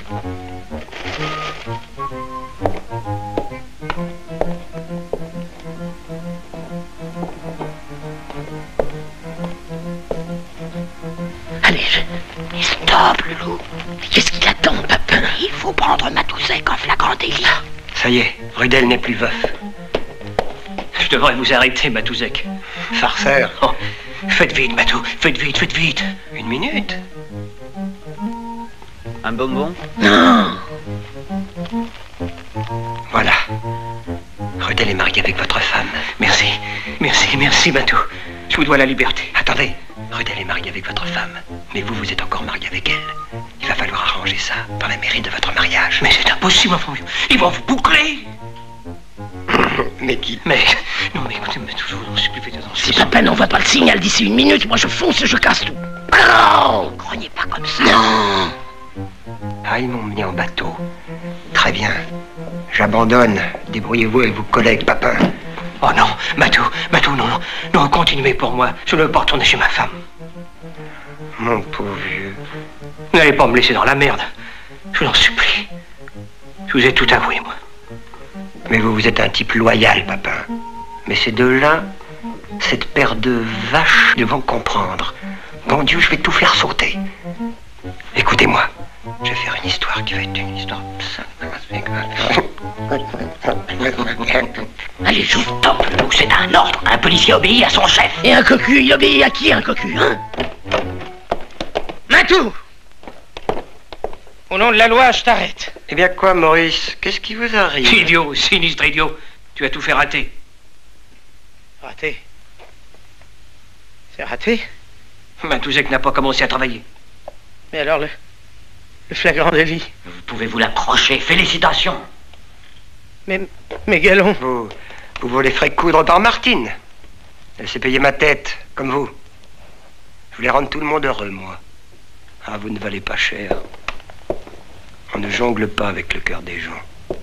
Allez, je... Mais stop, Loulou. Qu'est-ce qu'il attend, Papin? Il faut prendre Matouzek en flagrant délit. Ça y est, Rudel n'est plus veuf. Je devrais vous arrêter, Matouzek. Farceur. Oh, faites vite, Matou. Faites vite, faites vite. Une minute. Un bonbon? Non. Voilà. Rudel est marié avec votre femme. Merci. Merci, merci, Matou. Je vous dois la liberté. Attendez. Rudel est marié avec votre femme. Mais vous, vous êtes encore marié avec elle. Il va falloir arranger ça dans la mairie de votre mariage. Mais c'est impossible, enfin. Ils vont vous boucler. Mais qui? Mais... Non, mais écoutez, mais toujours, je suis plus fait attention. Si papa n'envoie pas le signal d'ici une minute, moi je fonce et je casse tout. Non, grognez pas comme ça. Non. Ah, ils m'ont mis en bateau. Très bien. J'abandonne. Débrouillez-vous avec vos collègues, Papin. Oh non, Matou, Matou, non, non. Non, continuez pour moi. Je ne veux pas retourner chez ma femme. Mon pauvre vieux. Vous n'allez pas me laisser dans la merde. Je vous en supplie. Je vous ai tout avoué, moi. Mais vous, vous êtes un type loyal, Papin. Mais ces deux-là, cette paire de vaches devront comprendre. Bon Dieu, je vais tout faire sauter. Écoutez-moi. Je vais faire une histoire qui va être une histoire... Allez, joue, top, le loup, c'est un ordre. Un policier obéit à son chef. Et un cocu, il obéit à qui, un cocu, hein? Matou! Au nom de la loi, je t'arrête. Eh bien quoi, Maurice? Qu'est-ce qui vous arrive? Idiot, sinistre idiot. Tu as tout fait rater. Raté? C'est raté? Matouzek n'a pas commencé à travailler. Mais alors, le, le flagrant délit? Vous pouvez vous l'approcher. Félicitations. Mais, mais Galon... Vous, vous vous les ferez coudre par Martine. Elle s'est payée ma tête, comme vous. Je voulais rendre tout le monde heureux, moi. Ah, vous ne valez pas cher. On ne jongle pas avec le cœur des gens.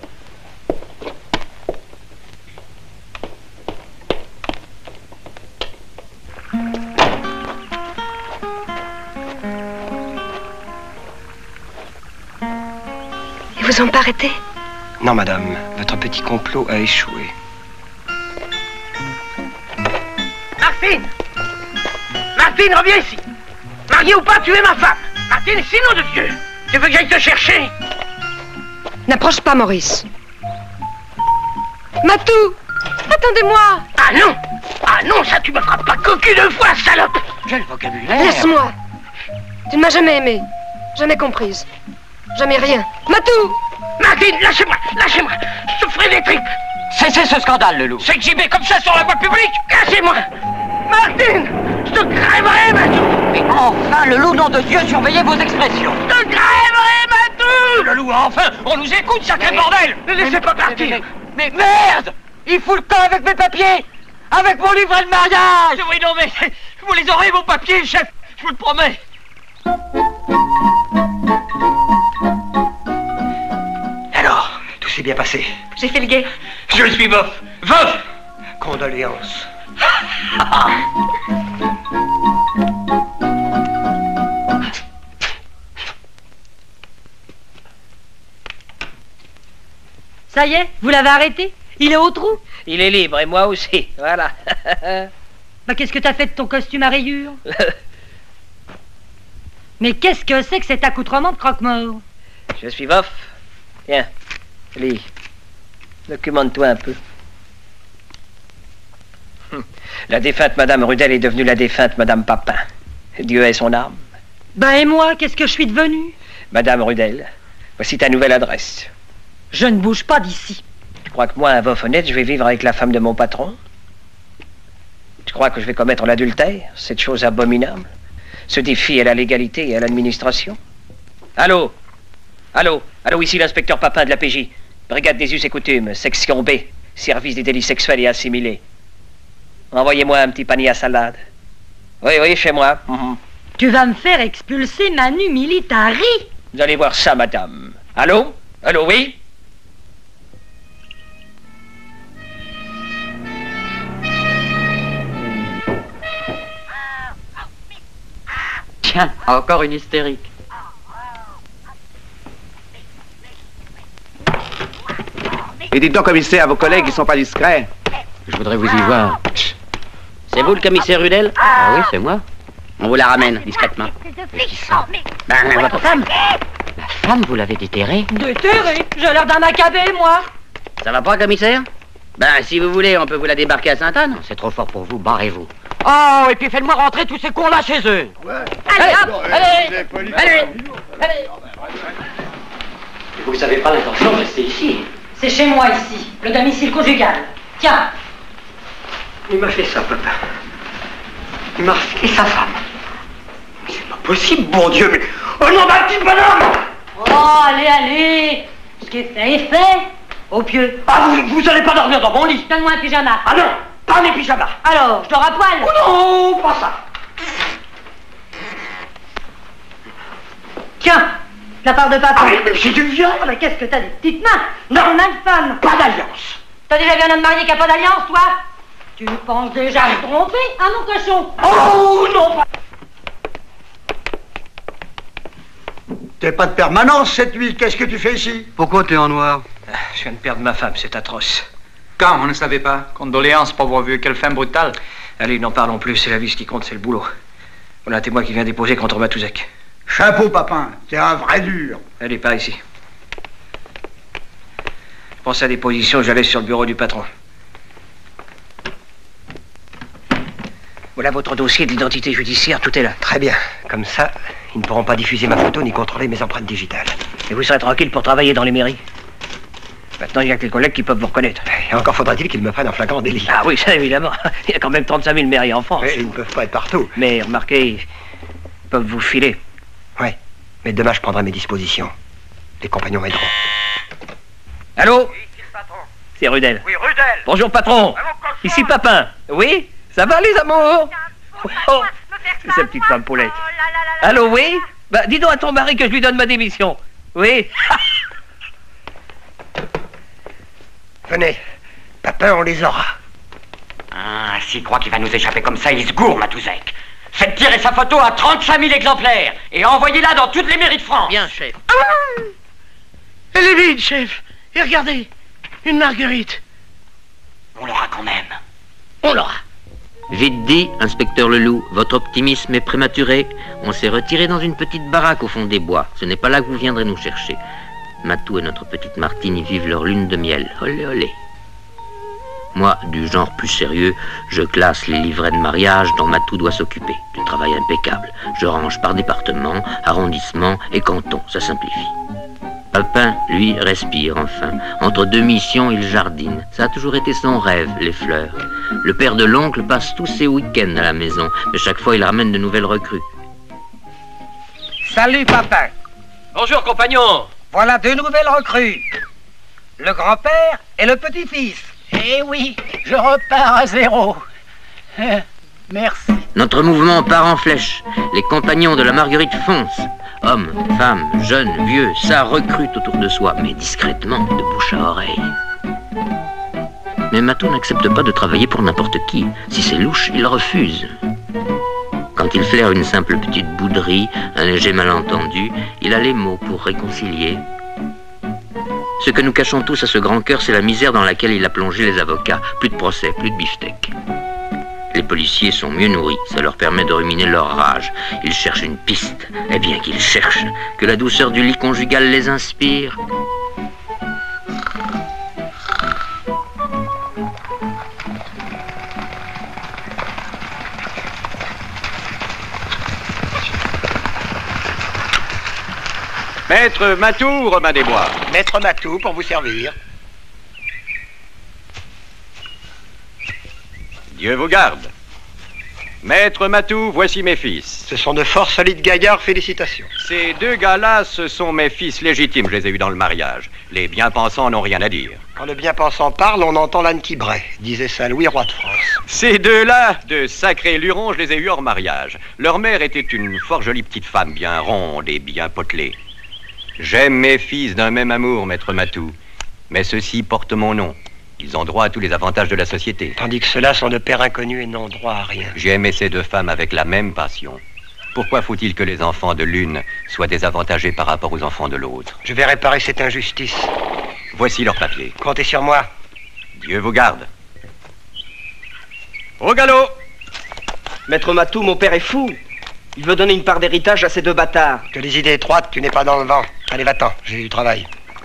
Ils vous ont pas arrêté? Non, madame. Votre petit complot a échoué. Martine! Martine, reviens ici! Mariée ou pas, tu es ma femme! Martine, sinon de Dieu! Tu veux que j'aille te chercher? N'approche pas, Maurice. Matou! Attendez-moi! Ah non! Ah non, ça tu me frappes pas cocu deux fois, salope! Quel vocabulaire! Laisse-moi! Tu ne m'as jamais aimée, jamais comprise, jamais rien. Matou! Martine, lâchez-moi! Lâchez-moi! Je te ferai des tripes! Cessez ce scandale, le loup! S'exhiber comme ça sur la voie publique! Lâchez-moi! Martine! Je te crèverai, Matou! Mais enfin, le loup, nom de Dieu, surveillez vos expressions! Je te crèverai, Matou! Le loup, enfin! On nous écoute, sacré bordel! Ne laissez pas partir! Mais merde! Il fout le camp avec mes papiers! Avec mon livret de mariage! Oui, non, mais vous les aurez, vos papiers, chef! Je vous le promets! Alors, tout s'est bien passé. J'ai fait le guet. Je suis bof! Bof! Condoléances. Ça y est, vous l'avez arrêté? Il est au trou? Il est libre, et moi aussi, voilà. Bah qu'est-ce que t'as fait de ton costume à rayures? Mais qu'est-ce que c'est que cet accoutrement de croque-mort? Je suis bof. Tiens, lis. Documente-toi un peu. La défunte Madame Rudel est devenue la défunte Madame Papin. Dieu ait son âme. Ben et moi, qu'est-ce que je suis devenue? Madame Rudel, voici ta nouvelle adresse. Je ne bouge pas d'ici. Tu crois que moi, un veuf honnête, je vais vivre avec la femme de mon patron? Tu crois que je vais commettre l'adultère, cette chose abominable? Ce défi à la légalité et à l'administration? Allô? Allô? Allô, ici l'inspecteur Papin de la P J. Brigade des us et coutumes, section B, service des délits sexuels et assimilés. Envoyez-moi un petit panier à salade. Oui, oui, chez moi. Mm-hmm. Tu vas me faire expulser Manu Militari. Vous allez voir ça, madame. Allô? Allô, oui? Tiens, encore une hystérique. Et dites donc, commissaire, vos collègues, ils sont pas discrets. Je voudrais vous y voir. C'est vous le commissaire Rudel? Ah oui, c'est moi. On vous la ramène, discrètement. Ben, votre femme. La femme, vous l'avez déterrée? Déterrée? J'ai l'air d'un macabé, moi. Ça va pas, commissaire? Ben, si vous voulez, on peut vous la débarquer à Sainte-Anne. C'est trop fort pour vous, barrez-vous. Oh, et puis faites-moi rentrer tous ces cons-là chez eux. Ouais. Allez, hop, allez, allez, allez. Vous n'avez pas l'intention de rester ici? C'est chez moi, ici, le domicile conjugal. Tiens. Il m'a fait ça, papa. Il m'a refilé sa femme. Mais c'est pas possible, bon Dieu, mais... Oh non, d'un petit bonhomme! Oh, allez, allez. Ce qui est fait est fait. Au pieu. Ah, vous, vous allez pas dormir dans mon lit? Donne-moi un pyjama. Ah non, pas mes pyjamas. Alors, je dors à poil. Oh non, pas ça. Tiens, de la part de papa. Ah, mais c'est du viol. Ah, mais qu'est-ce que t'as des petites mains? Non, main de femme. Pas d'alliance. T'as déjà vu un homme marié qui a pas d'alliance, toi? Tu penses déjà me tromper, hein, mon cochon? Oh non, pas... T'es pas de permanence cette nuit, qu'est-ce que tu fais ici? Pourquoi t'es en noir? Je viens de perdre ma femme, c'est atroce. Quand? On ne savait pas. Condoléances, pauvre vieux, quelle fin brutale. Allez, n'en parlons plus, c'est la vie, ce qui compte, c'est le boulot. Voilà un témoin qui vient déposer contre Matouzek. Chapeau, Papin, t'es un vrai dur. Allez, par ici. Je pense à des positions, j'allais sur le bureau du patron. Voilà votre dossier d'identité judiciaire, tout est là. Très bien. Comme ça, ils ne pourront pas diffuser ma photo ni contrôler mes empreintes digitales. Et vous serez tranquille pour travailler dans les mairies. Maintenant, il n'y a que les collègues qui peuvent vous reconnaître. Et encore faudra-t-il qu'ils me prennent en flagrant délit. Ah oui, ça évidemment. Il y a quand même trente-cinq mille mairies en France. Mais ils ne peuvent pas être partout. Mais remarquez, ils peuvent vous filer. Ouais, mais demain je prendrai mes dispositions. Les compagnons m'aideront. Allô? Oui, c'est le patron. C'est Rudel. Oui, Rudel. Bonjour, patron. Ici, Papin. Oui? Ça va, les amours? Oh, c'est sa petite femme poulette. Allô, oui? Bah, dis donc à ton mari que je lui donne ma démission. Oui? Venez. Papin, on les aura. Ah, s'il croit qu'il va nous échapper comme ça, il se gourre, Matouzek. Faites tirer sa photo à trente-cinq mille exemplaires et envoyez-la dans toutes les mairies de France. Bien, chef. Ah, elle est vide, chef. Et regardez, une marguerite. On l'aura quand même. On l'aura. Vite dit, inspecteur Leloup, votre optimisme est prématuré. On s'est retiré dans une petite baraque au fond des bois. Ce n'est pas là que vous viendrez nous chercher. Matou et notre petite Martine y vivent leur lune de miel. Olé, olé. Moi, du genre plus sérieux, je classe les livrets de mariage dont Matou doit s'occuper. Du travail impeccable. Je range par département, arrondissement et canton. Ça simplifie. Papin, lui, respire enfin. Entre deux missions, il jardine. Ça a toujours été son rêve, les fleurs. Le père de l'oncle passe tous ses week-ends à la maison, mais chaque fois, il ramène de nouvelles recrues. Salut, Papin. Bonjour, compagnon. Voilà deux nouvelles recrues. Le grand-père et le petit-fils. Eh oui, je repars à zéro. Merci. Notre mouvement part en flèche. Les compagnons de la Marguerite foncent. Hommes, femmes, jeunes, vieux, ça recrute autour de soi, mais discrètement, de bouche à oreille. Mais Matou n'accepte pas de travailler pour n'importe qui. Si c'est louche, il refuse. Quand il flaire une simple petite bouderie, un léger malentendu, il a les mots pour réconcilier. Ce que nous cachons tous à ce grand cœur, c'est la misère dans laquelle il a plongé les avocats. Plus de procès, plus de beefsteak. Les policiers sont mieux nourris, ça leur permet de ruminer leur rage. Ils cherchent une piste, eh bien qu'ils cherchent, que la douceur du lit conjugal les inspire. Maître Matou, Romain des Bois. Maître Matou, pour vous servir. Dieu vous garde. Maître Matou, voici mes fils. Ce sont de fort solides gaillards, félicitations. Ces deux gars-là, ce sont mes fils légitimes, je les ai eus dans le mariage. Les bien-pensants n'ont rien à dire. Quand le bien-pensant parle, on entend l'âne qui braie, disait Saint-Louis, roi de France. Ces deux-là, de sacrés lurons, je les ai eus hors mariage. Leur mère était une fort jolie petite femme, bien ronde et bien potelée. J'aime mes fils d'un même amour, maître Matou, mais ceux-ci portent mon nom. Ils ont droit à tous les avantages de la société. Tandis que ceux-là sont de pères inconnus et n'ont droit à rien. J'ai aimé ces deux femmes avec la même passion. Pourquoi faut-il que les enfants de l'une soient désavantagés par rapport aux enfants de l'autre? Je vais réparer cette injustice. Voici leurs papiers. Comptez sur moi. Dieu vous garde. Au galop! Maître Matou, mon père est fou. Il veut donner une part d'héritage à ces deux bâtards. Que les idées étroites, tu n'es pas dans le vent. Allez, va-t'en, j'ai du travail.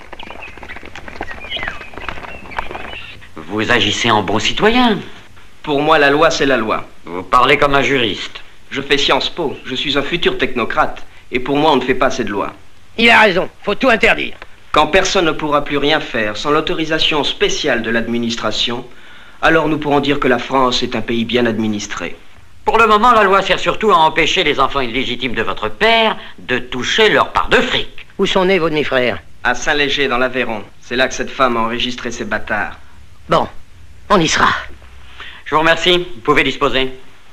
Vous agissez en bon citoyen. Pour moi, la loi, c'est la loi. Vous parlez comme un juriste. Je fais Sciences Po. Je suis un futur technocrate. Et pour moi, on ne fait pas assez de lois. Il a raison. Faut tout interdire. Quand personne ne pourra plus rien faire sans l'autorisation spéciale de l'administration, alors nous pourrons dire que la France est un pays bien administré. Pour le moment, la loi sert surtout à empêcher les enfants illégitimes de votre père de toucher leur part de fric. Où sont nés vos demi-frères? À Saint-Léger, dans l'Aveyron. C'est là que cette femme a enregistré ses bâtards. Bon, on y sera. Je vous remercie. Vous pouvez disposer.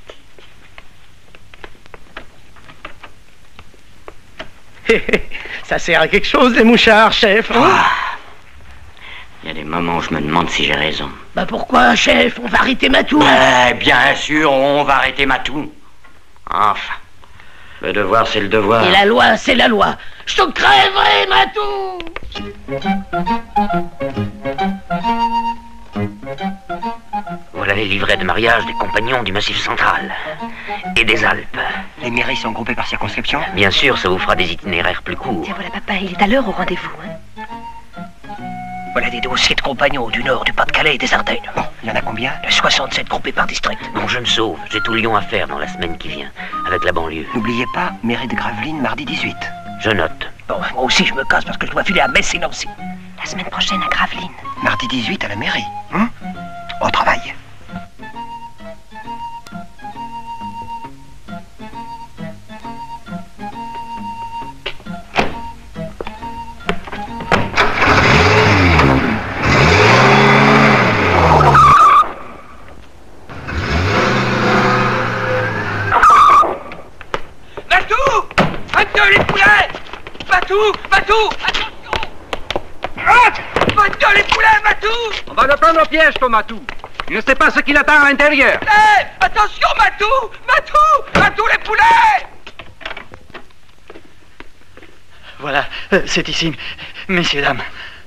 Ça sert à quelque chose, les mouchards, chef, hein? Ah. Il y a des moments où je me demande si j'ai raison. Bah pourquoi, chef? On va arrêter Matou? Eh bien sûr, on va arrêter Matou. Enfin, le devoir, c'est le devoir. Et la loi, c'est la loi. Je te crèverai, Matou! Voilà les livrets de mariage des compagnons du Massif central et des Alpes. Les mairies sont groupées par circonscription? Bien sûr, ça vous fera des itinéraires plus courts. Tiens, voilà, papa, il est à l'heure au rendez-vous. Hein. Voilà des dossiers de compagnons du Nord, du Pas-de-Calais et des Ardennes. Bon, il y en a combien? soixante-sept groupés par district. Non, je me sauve. J'ai tout Lyon à faire dans la semaine qui vient, avec la banlieue. N'oubliez pas, mairie de Gravelines, mardi dix-huit. Je note. Bon, moi aussi je me casse parce que je dois filer à Metz et Nancy. La semaine prochaine à Gravelines. Mardi dix-huit à la mairie. Hein? Au travail. Matou! Matou! Attention! Hâte! Va-t-on les poulets, Matou! On va le prendre au piège, ton Matou. Il ne sait pas ce qu'il attend à l'intérieur. Hé! Attention, Matou! Matou! Matou, les poulets! Voilà, euh, c'est ici, messieurs, dames.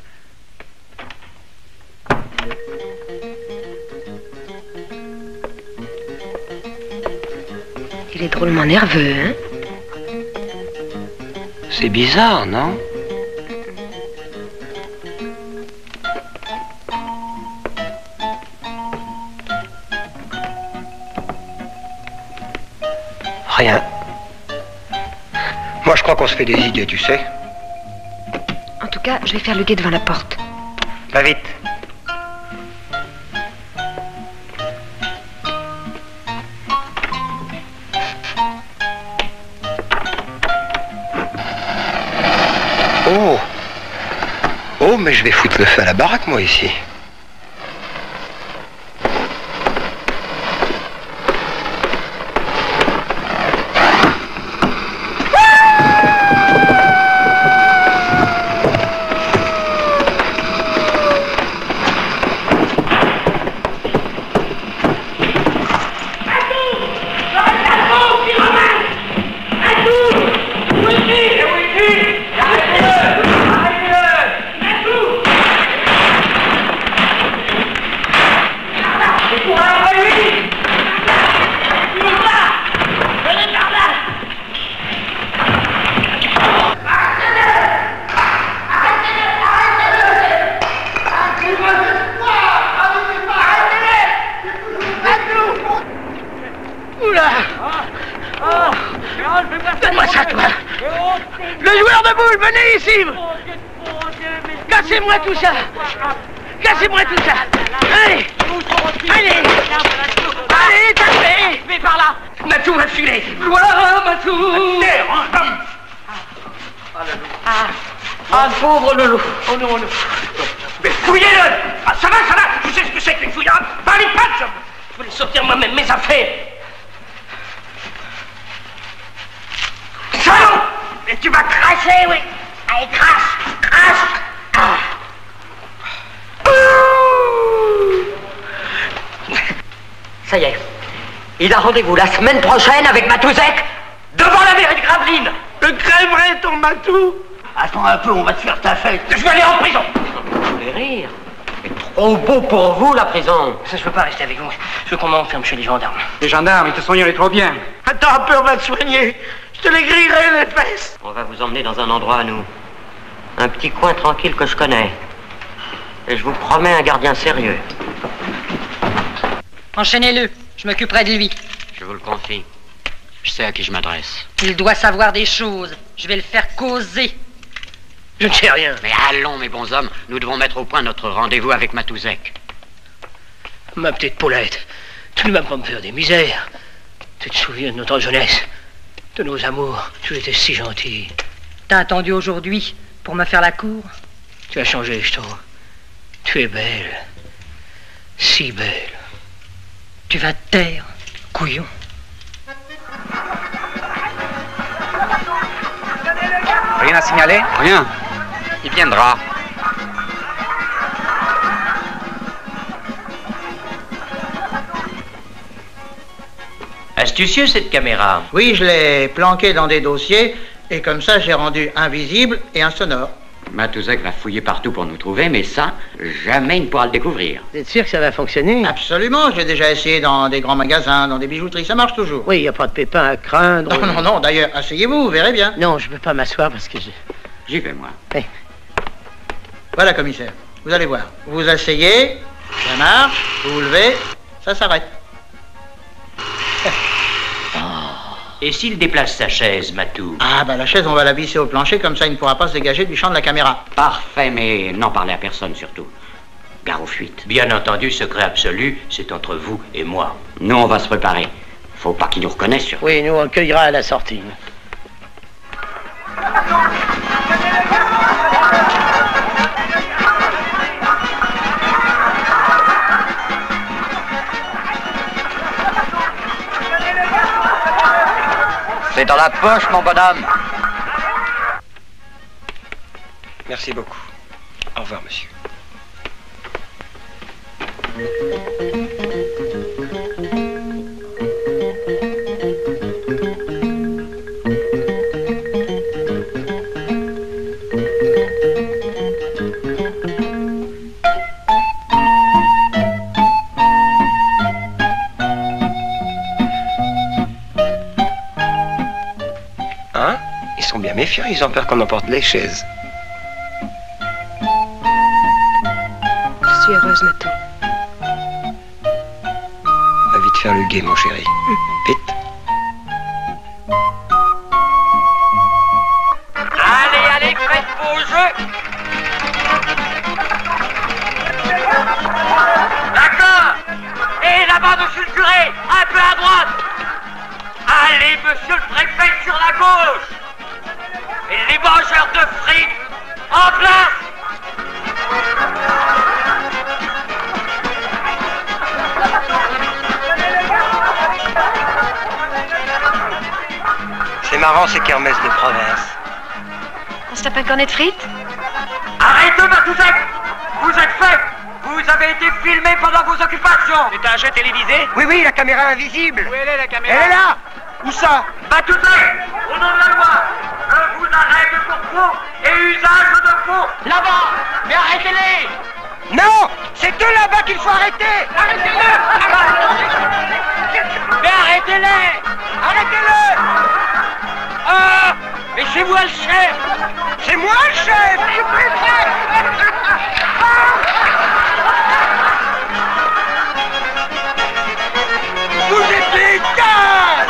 Il est drôlement nerveux, hein? C'est bizarre, non? Rien. Moi, je crois qu'on se fait des idées, tu sais. En tout cas, je vais faire le guet devant la porte. Va vite. Oh! Oh, mais je vais foutre le feu à la baraque, moi, ici. Donne-moi ça, toi! Le joueur de boules, venez ici! Cassez-moi tout ça! Cassez-moi tout ça! Allez! Allez! Allez, tapez! Mais par là! Matou va filer! Voilà, Matou! Terre, hein, homme! Ah, ah, pauvre Loulou! Oh non, non! Mais fouillez-le! Ah, ça va, ça va! Tu sais ce que c'est que les fouillards? Pas les pattes! Je voulais sortir moi-même mes affaires! Salaud! Mais tu vas cracher, oui! Allez, crache! Crache! Ah. Ça y est. Il a rendez-vous la semaine prochaine avec Matouzek devant la mairie de Gravelines. Je crèverai ton Matou! Attends un peu, on va te faire ta fête. Je vais aller en prison. Vous voulez rire? C'est trop beau pour vous, la prison. Ça, je peux pas rester avec vous. Je veux qu'on m'enferme chez les gendarmes. Les gendarmes, ils te soigneraient trop bien. Attends un peu, on va te soigner. Je te les grillerai, les fesses. On va vous emmener dans un endroit à nous. Un petit coin tranquille que je connais. Et je vous promets un gardien sérieux. Enchaînez-le, je m'occuperai de lui. Je vous le confie. Je sais à qui je m'adresse. Il doit savoir des choses. Je vais le faire causer. Je ne sais rien. Mais allons, mes bons hommes, nous devons mettre au point notre rendez-vous avec Matouzek. Ma petite Paulette, tu ne vas pas me faire des misères. Tu te souviens de notre jeunesse, de nos amours. Tu étais si gentille. T'as attendu aujourd'hui pour me faire la cour? Tu as changé, je trouve. Tu es belle. Si belle. Tu vas te taire, couillon. Rien à signaler? Rien. Il viendra. Astucieux, cette caméra. Oui, je l'ai planqué dans des dossiers, et comme ça, j'ai rendu invisible et insonore. Matouzek va fouiller partout pour nous trouver, mais ça, jamais il ne pourra le découvrir. Vous êtes sûr que ça va fonctionner? Absolument, j'ai déjà essayé dans des grands magasins, dans des bijouteries, ça marche toujours. Oui, il n'y a pas de pépin à craindre. Non, non, non, d'ailleurs, asseyez-vous, vous verrez bien. Non, je ne peux pas m'asseoir parce que je... J'y vais, moi. Hey. Voilà, commissaire. Vous allez voir. Vous vous asseyez, ça marche, vous vous levez, ça s'arrête. Et s'il déplace sa chaise, Matou? Ah, bah la chaise, on va la visser au plancher, comme ça il ne pourra pas se dégager du champ de la caméra. Parfait, mais n'en parlez à personne surtout. Gare aux fuites. Bien entendu, secret absolu, c'est entre vous et moi. Nous, on va se préparer. Faut pas qu'il nous reconnaisse, surtout. Oui, nous, on le cueillera à la sortie. C'est dans la poche, mon bonhomme. Merci beaucoup. Au revoir, monsieur. Hein? Ils sont bien méfiants, ils ont peur qu'on emporte les chaises. Je suis heureuse, Matou. Va vite faire le guet, mon chéri. Mmh. Vite. Allez, allez, faites vos jeux. D'accord. Et là-bas, monsieur le curé, un peu à droite. Allez, monsieur le préfet, sur la gauche. Et les mangeurs de frites, en place. C'est marrant, ces kermesses de province. On se tape un cornet de frites? Arrêtez, Matouzek. Vous êtes fait. Vous avez été filmé pendant vos occupations. C'est un jeu télévisé? Oui, oui, la caméra invisible. Où elle est, la caméra? Elle est là. Où ça? Matouzek, au nom de la loi, je vous arrête pour faux et usage de faux. Là-bas. Mais arrêtez-les. Non, c'est eux là-bas qu'il faut arrêter. Arrêtez-le. Mais arrêtez-les. Arrêtez-le. Ah, mais c'est moi le chef. C'est moi le chef. Je préfère. Vous êtes des gars.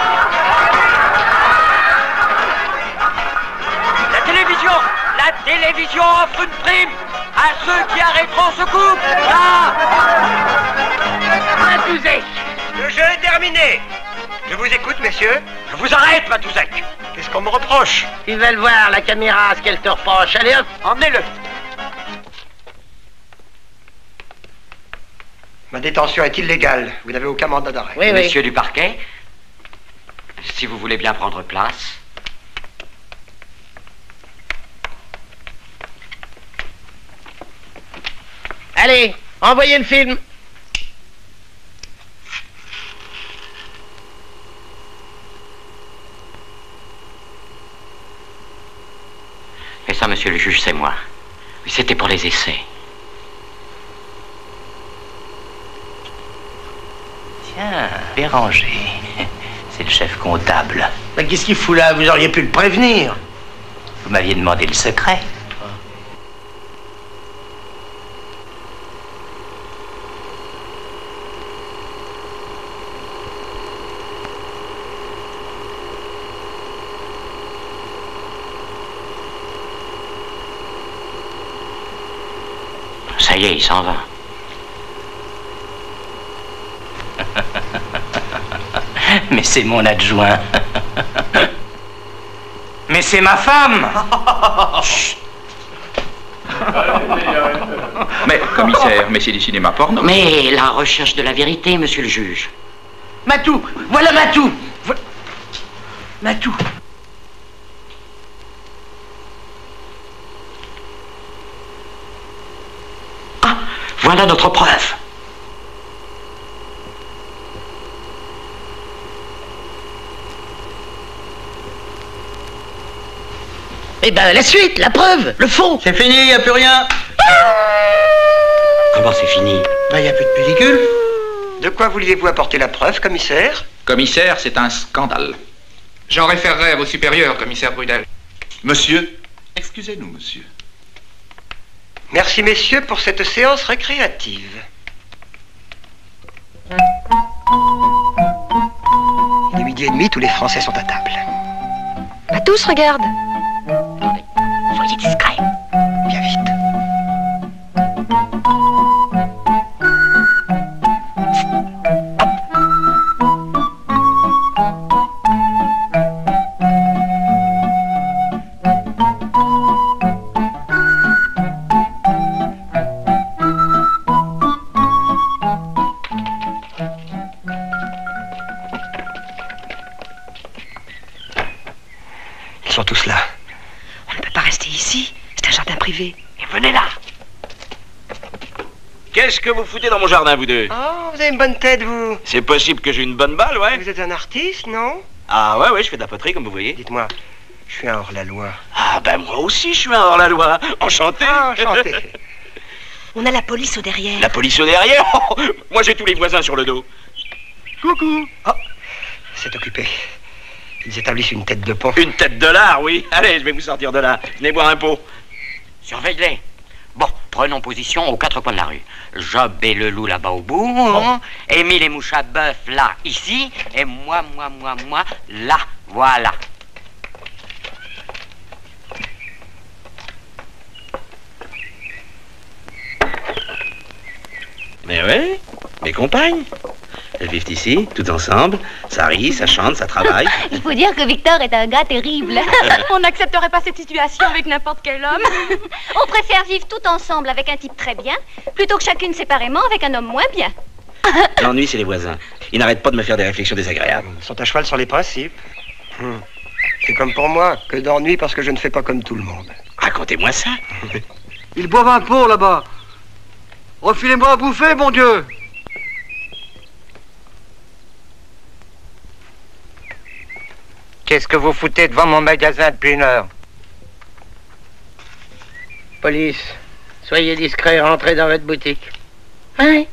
La télévision, la télévision offre une prime à ceux qui arrêteront ce coup. Là. Matouzek. Le jeu est terminé. Je vous écoute, messieurs. Je vous arrête, Matouzek. Qu'est-ce qu'on me reproche? Ils veulent voir la caméra, ce qu'elle te reproche. Allez hop, emmenez-le. Ma détention est illégale. Vous n'avez aucun mandat d'arrêt. Oui, Monsieur oui. du parquet, si vous voulez bien prendre place. Allez, envoyez le film. Et ça, monsieur le juge, c'est moi. C'était pour les essais. Tiens, Béranger. C'est le chef comptable. Mais qu'est-ce qu'il fout là? Vous auriez pu le prévenir. Vous m'aviez demandé le secret. Ça y est, il s'en va. Mais c'est mon adjoint. Mais c'est ma femme. Mais, commissaire, mais c'est du cinéma porno. Mais la recherche de la vérité, monsieur le juge. Matou, voilà Matou. Vo- Matou. Voilà notre preuve. Eh ben, la suite, la preuve, le fond. C'est fini, il n'y a plus rien. Comment c'est fini? Ben, il n'y a plus de pellicule. De quoi vouliez-vous apporter la preuve, commissaire? Commissaire, c'est un scandale. J'en référerai à vos supérieurs, commissaire Brudel. Monsieur? Excusez-nous, monsieur. Merci, messieurs, pour cette séance récréative. Il est midi et demi, tous les Français sont à table. Pas tous, regarde. Attendez, soyez discret. Viens vite. Ils sont tous là. On ne peut pas rester ici. C'est un jardin privé. Et venez là. Qu'est-ce que vous foutez dans mon jardin, vous deux? Oh, vous avez une bonne tête, vous. C'est possible que j'ai une bonne balle, ouais. Vous êtes un artiste, non? Ah ouais, ouais, je fais de la poterie, comme vous voyez. Dites-moi, je suis un hors-la-loi. Ah ben moi aussi, je suis un hors-la-loi. Enchanté. Ah, enchanté. On a la police au derrière. La police au derrière? Oh, moi, j'ai tous les voisins sur le dos. Coucou. Oh, c'est occupé. Ils établissent une tête de pont. Une tête de lard, oui. Allez, je vais vous sortir de là. Venez boire un pot. Surveille-les. Bon, prenons position aux quatre coins de la rue. Job et le loup là-bas au bout. Oh. Émile et Mouche à bœuf là, ici. Et moi, moi, moi, moi, là. Voilà. Mais ouais, mes compagnes. Elles vivent ici, toutes ensemble. Ça rit, ça chante, ça travaille. Il faut dire que Victor est un gars terrible. On n'accepterait pas cette situation avec n'importe quel homme. On préfère vivre tout ensemble avec un type très bien, plutôt que chacune séparément avec un homme moins bien. L'ennui, c'est les voisins. Ils n'arrêtent pas de me faire des réflexions désagréables. Ils sont à cheval sur les principes. Hum. C'est comme pour moi, que d'ennui parce que je ne fais pas comme tout le monde. Racontez-moi ça. Ils boivent un pot là-bas. Refilez-moi à bouffer, mon Dieu. Qu'est-ce que vous foutez devant mon magasin depuis une heure? Police, soyez discret, rentrez dans votre boutique. Oui.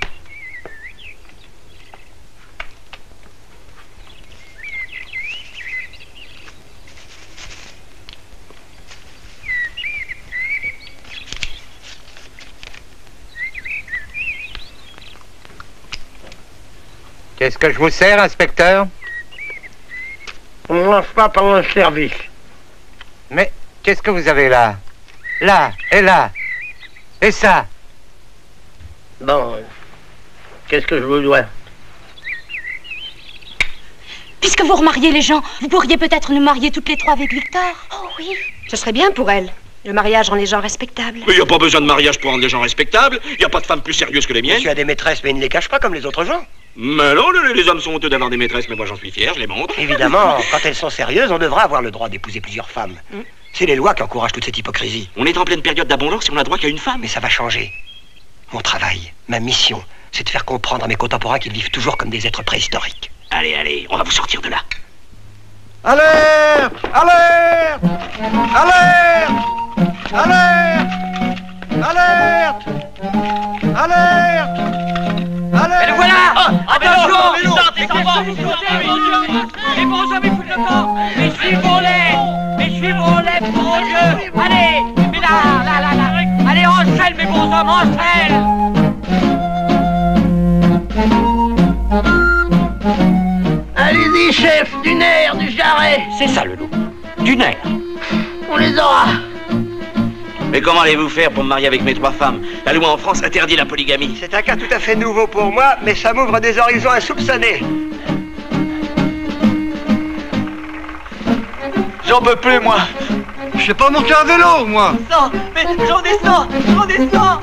Qu'est-ce que je vous sers, inspecteur? On ne mange pas pendant le service. Mais qu'est-ce que vous avez là? Là et là. Et ça? Bon, euh, qu'est-ce que je vous dois? Puisque vous remariez les gens, vous pourriez peut-être nous marier toutes les trois avec Victor. Oh oui. Ce serait bien pour elle. Le mariage rend les gens respectables. Mais il n'y a pas besoin de mariage pour rendre les gens respectables. Il n'y a pas de femme plus sérieuse que les miennes. Monsieur a des maîtresses, mais il ne les cache pas comme les autres gens. Mais non, les, les hommes sont honteux d'avoir des maîtresses, mais moi j'en suis fier, je les montre. Évidemment, quand elles sont sérieuses, on devra avoir le droit d'épouser plusieurs femmes. Mm. C'est les lois qui encouragent toute cette hypocrisie. On est en pleine période d'abondance si on n'a droit qu'à une femme. Mais ça va changer. Mon travail, ma mission, c'est de faire comprendre à mes contemporains qu'ils vivent toujours comme des êtres préhistoriques. Allez, allez, on va vous sortir de là. Alerte! Alerte! Alerte! Alerte! Alerte! Alerte! Alerte! Et le voilà! Ah, Attention! vélo, Ils s'en vont! Les bons hommes, ils foutent le camp! Mais suivons-les! Mais suivons-les, mon Dieu! Allez! Mais là, là, là, là! Allez, en selle, mes bons hommes, en selle! Allez-y, chef, du nerf, du jarret. C'est ça, le loup. Du nerf. On les aura. Mais comment allez-vous faire pour me marier avec mes trois femmes? La loi en France interdit la polygamie. C'est un cas tout à fait nouveau pour moi, mais ça m'ouvre des horizons insoupçonnés. J'en peux plus, moi. Je sais pas monter à vélo, moi. Non, mais j'en descends! J'en descends!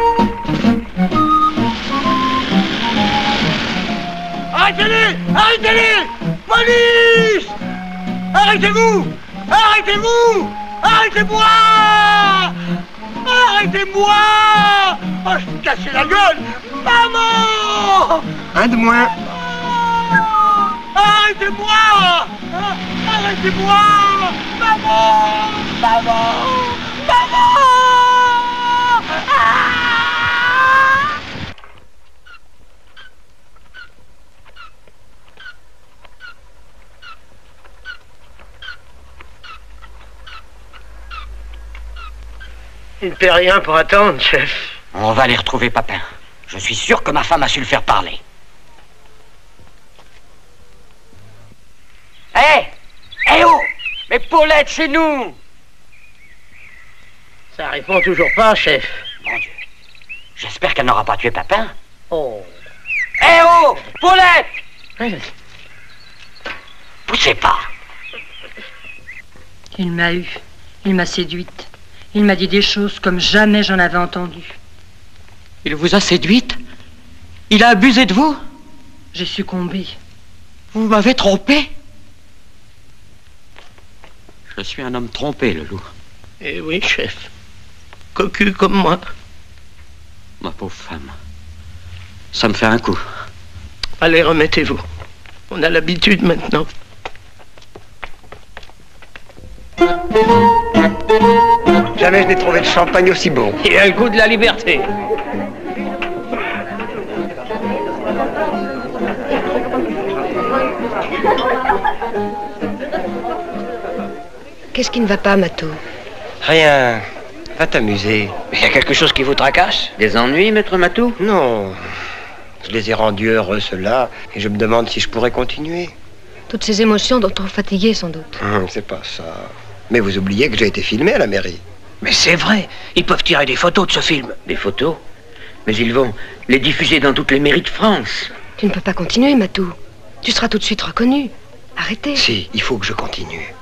Arrêtez-les! Arrêtez-les! Police! Arrêtez-vous! Arrêtez-vous! Arrêtez-moi! Arrêtez-moi! Oh, je vais me casser la gueule! Maman! Un de moins. Arrêtez-moi! Arrêtez-moi! Maman! Maman! Maman! Ah! Il ne paie rien pour attendre, chef. On va aller retrouver Papin. Je suis sûr que ma femme a su le faire parler. Hé hey Hé oh Mais Paulette, chez nous! Ça répond toujours pas, chef. Mon Dieu. J'espère qu'elle n'aura pas tué Papin. Oh. Hé hey oh Paulette oui. Poussez pas. Il m'a eu. Il m'a séduite. Il m'a dit des choses comme jamais j'en avais entendu. Il vous a séduite? Il a abusé de vous? J'ai succombé. Vous m'avez trompé? Je suis un homme trompé, le loup. Eh oui, chef. Cocu comme moi. Ma pauvre femme. Ça me fait un coup. Allez, remettez-vous. On a l'habitude maintenant. Jamais je n'ai trouvé de champagne aussi bon. Il a le goût de la liberté. Qu'est-ce qui ne va pas, Matou? Rien. Va t'amuser. Il y a quelque chose qui vous tracasse? Des ennuis, maître Matou? Non. Je les ai rendus heureux, ceux-là, et je me demande si je pourrais continuer. Toutes ces émotions dont on fatigué, sans doute. Hum, c'est pas ça. Mais vous oubliez que j'ai été filmé à la mairie. Mais c'est vrai. Ils peuvent tirer des photos de ce film. Des photos? Mais ils vont les diffuser dans toutes les mairies de France. Tu ne peux pas continuer, Matou. Tu seras tout de suite reconnu. Arrêtez. Si, il faut que je continue.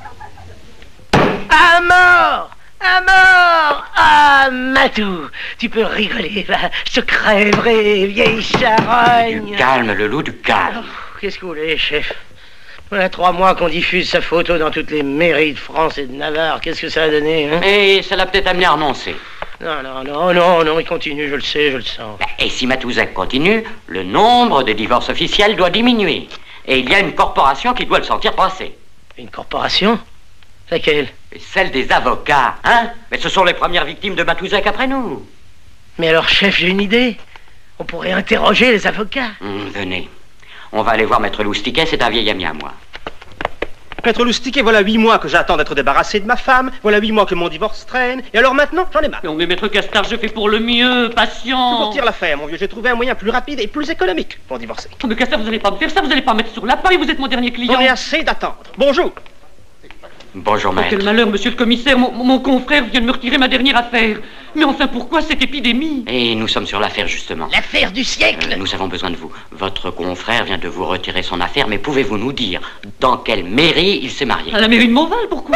À mort! À mort! Ah, Matou, tu peux rigoler, va. Je te crèverai, vieille charogne. Du calme, le loup, du calme. Oh, qu'est-ce que vous voulez, chef? Voilà trois mois qu'on diffuse sa photo dans toutes les mairies de France et de Navarre. Qu'est-ce que ça a donné, hein? Et ça l'a peut-être amené à renoncer. Non, non, non, non, non, il continue, je le sais, je le sens. Et si Matouzek continue, le nombre de divorces officiels doit diminuer. Et il y a une corporation qui doit le sentir passer. Une corporation? Laquelle? Celle des avocats, hein? Mais ce sont les premières victimes de Matouzek après nous. Mais alors, chef, j'ai une idée. On pourrait interroger les avocats. Hum, venez. On va aller voir Maître Loustiquet, c'est un vieil ami à moi. Maître Loustiquet, voilà huit mois que j'attends d'être débarrassé de ma femme, voilà huit mois que mon divorce traîne, et alors maintenant, j'en ai marre. Non mais Maître Castard, je fais pour le mieux, patient. Pour tirer l'affaire, mon vieux, j'ai trouvé un moyen plus rapide et plus économique pour divorcer. Oh, mais Castard, vous allez pas me faire ça, vous allez pas me mettre sur la paille, vous êtes mon dernier client. J'en ai assez d'attendre. Bonjour. Bonjour, Oh, maître. quel malheur, monsieur le commissaire, mon, mon confrère vient de me retirer ma dernière affaire. Mais enfin, pourquoi cette épidémie? Et nous sommes sur l'affaire, justement. L'affaire du siècle? Euh, nous avons besoin de vous. Votre confrère vient de vous retirer son affaire, mais pouvez-vous nous dire dans quelle mairie il s'est marié? À la mairie de Montval, pourquoi?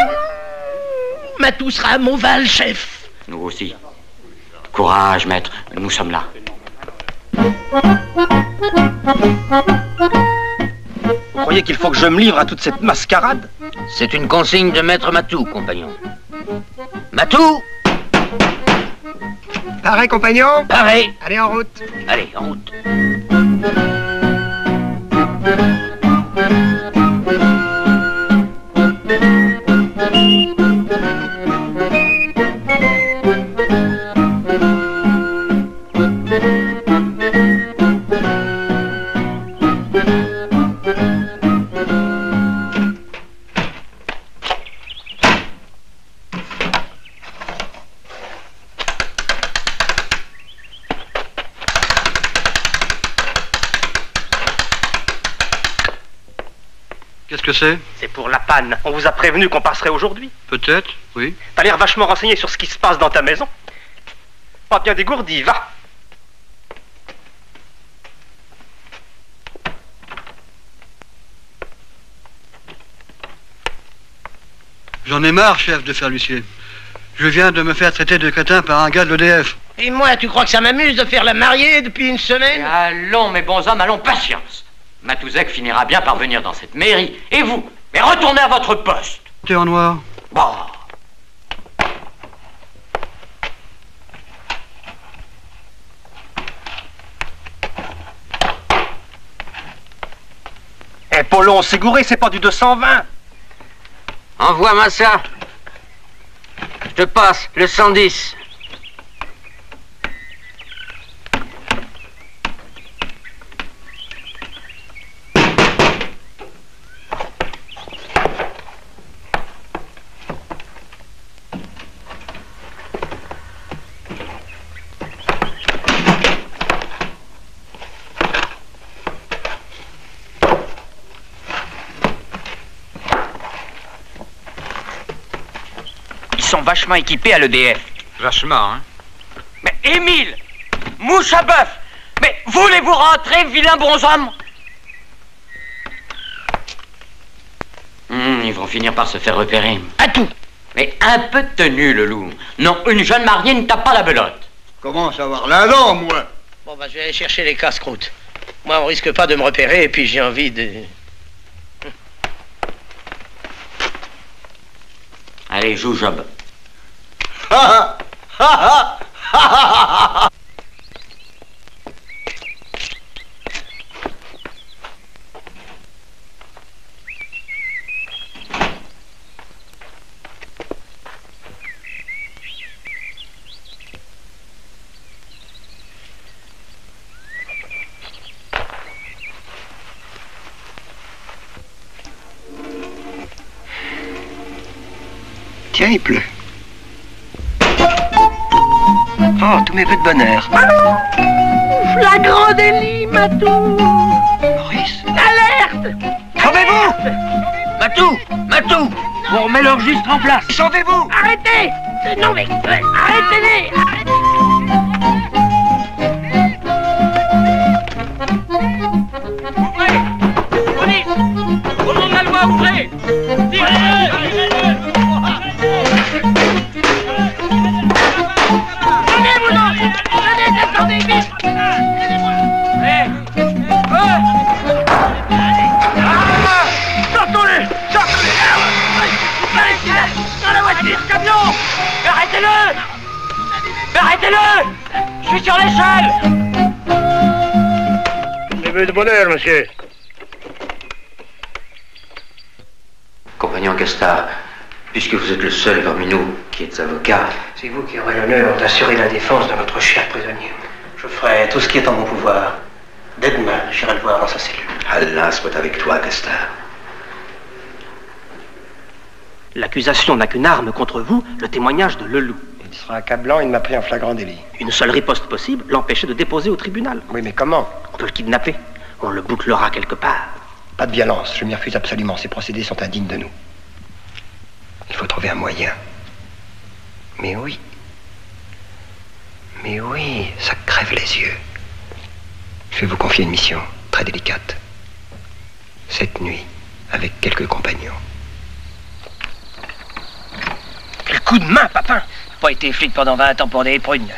Matou sera à Montval, chef. Nous aussi. Courage, maître, nous sommes là. Vous croyez qu'il faut que je me livre à toute cette mascarade? C'est une consigne de maître Matou, compagnon. Matou! Pareil, compagnon? Pareil. Allez, en route. Allez, en route. Qu'est-ce que c'est? C'est pour la panne. On vous a prévenu qu'on passerait aujourd'hui. Peut-être, oui. T'as l'air vachement renseigné sur ce qui se passe dans ta maison. Pas bien dégourdi, va. J'en ai marre, chef, de faire l'huissier. Je viens de me faire traiter de crétin par un gars de l'E D F. Et moi, tu crois que ça m'amuse de faire la mariée depuis une semaine? Allons, mes bons hommes, allons, patience. Matouzek finira bien par venir dans cette mairie. Et vous, mais retournez à votre poste. T'es en noir. Bon. Eh, Paulon, c'est gouré, c'est pas du deux cent vingt. Envoie-moi ça. Je te passe le cent dix. vachement équipé à l'E D F. Vachement, hein. Mais Émile, mouche à bœuf, mais voulez-vous rentrer, vilain bonhomme? Hum, ils vont finir par se faire repérer. À tout. Mais un peu de tenue, le loup. Non, une jeune mariée ne tape pas la belote. Comment savoir là non, moi? Bon, bah, je vais aller chercher les casse-croûtes. Moi, on risque pas de me repérer, et puis j'ai envie de... Allez, joue, Job. Ha ha ha ha ha ha. Tiens, il pleut. Oh, tous mes vœux de bonheur. Flagrant délit, Matou. Maurice. Alerte. Sauvez-vous. Matou, Matou. On remet l'enregistre en place. Sauvez-vous. Arrêtez. Non, mais arrêtez-les. Ouvrez. Police. Au nom de la loi, ouvrez. Tirez-le. Attendez, vite! Hé! Sortons-les! Sortons-les! Dans la voiture, camion! Arrêtez-le! Arrêtez-le! Je suis sur l'échelle! Mes vœux de bonheur, monsieur. Compagnon Castard, puisque vous êtes le seul parmi nous qui êtes avocat... C'est vous qui aurez l'honneur d'assurer la défense de notre cher prisonnier. Je ferai tout ce qui est en mon pouvoir. Dès demain, j'irai le voir dans sa cellule. Allah soit avec toi, Castard. L'accusation n'a qu'une arme contre vous, le témoignage de Leloup. Il sera accablant, il m'a pris en flagrant délit. Une seule riposte possible, l'empêcher de déposer au tribunal. Oui, mais comment? On peut le kidnapper. On le bouclera quelque part. Pas de violence, je m'y refuse absolument. Ces procédés sont indignes de nous. Il faut trouver un moyen. Mais oui. Mais oui, ça crève les yeux. Je vais vous confier une mission très délicate. Cette nuit, avec quelques compagnons. Quel coup de main, Papin! Pas été flic pendant vingt ans pour des prunes.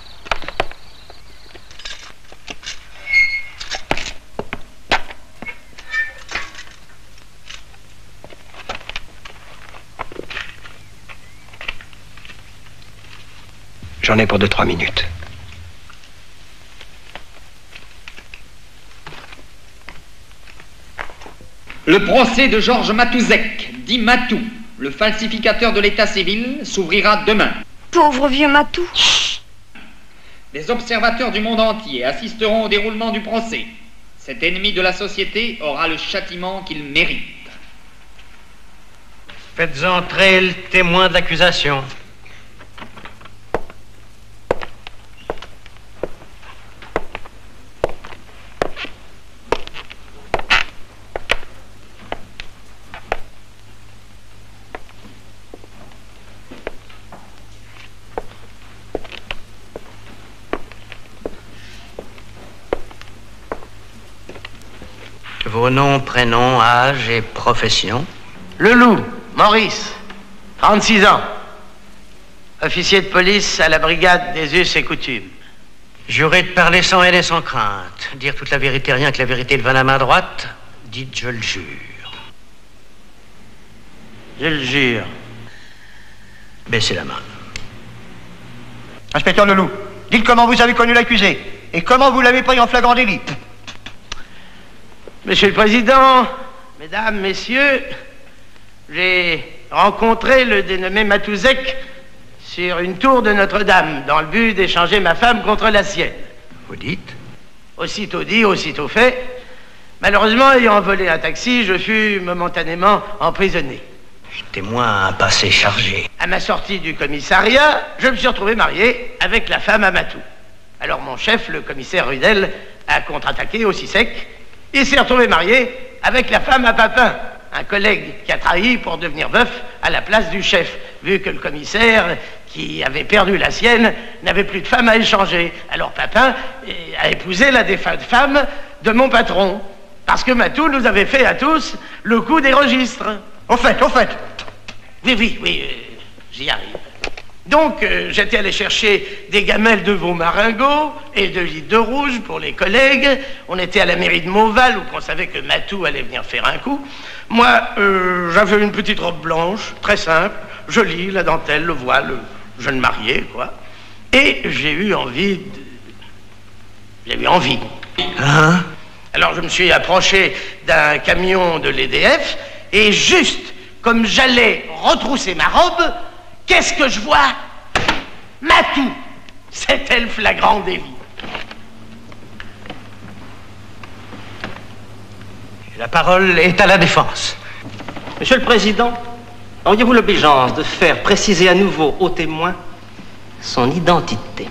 J'en ai pour deux, trois minutes. Le procès de Georges Matouzek, dit Matou, le falsificateur de l'état civil, s'ouvrira demain. Pauvre vieux Matou. Les observateurs du monde entier assisteront au déroulement du procès. Cet ennemi de la société aura le châtiment qu'il mérite. Faites entrer le témoin de l'accusation. Vos noms, prénoms, âge et profession? Leloup, Maurice, trente-six ans. Officier de police à la brigade des us et coutumes. Juré de parler sans haine et sans crainte. Dire toute la vérité, rien que la vérité devant la main droite. Dites, je le jure. Je le jure. Baissez la main. Inspecteur Leloup, dites comment vous avez connu l'accusé et comment vous l'avez pris en flagrant délit. Monsieur le Président, Mesdames, Messieurs, j'ai rencontré le dénommé Matouzek sur une tour de Notre-Dame dans le but d'échanger ma femme contre la sienne. Vous dites? Aussitôt dit, aussitôt fait. Malheureusement, ayant volé un taxi, je fus momentanément emprisonné. Témoin un passé chargé. À ma sortie du commissariat, je me suis retrouvé marié avec la femme à Matou. Alors mon chef, le commissaire Rudel, a contre-attaqué aussi sec. Il s'est retrouvé marié avec la femme à Papin, un collègue qui a trahi pour devenir veuf à la place du chef. vu que le commissaire, qui avait perdu la sienne, n'avait plus de femme à échanger. Alors Papin a épousé la défunte femme de mon patron, parce que Matou nous avait fait à tous le coup des registres. Au fait, au fait. Oui, oui, oui, euh, j'y arrive. Donc, euh, j'étais allé chercher des gamelles de veau maringot et de litres de rouge pour les collègues. On était à la mairie de Mauval, où on savait que Matou allait venir faire un coup. Moi, euh, j'avais une petite robe blanche, très simple, jolie, la dentelle, le voile, le jeune marié, quoi. Et j'ai eu envie de... J'ai eu envie. Hein? Alors, je me suis approché d'un camion de l'E D F, et juste comme j'allais retrousser ma robe, qu'est-ce que je vois? Matou. C'était le flagrant délit. La parole est à la défense. Monsieur le Président, auriez-vous l'obligeance de faire préciser à nouveau au témoin son identité?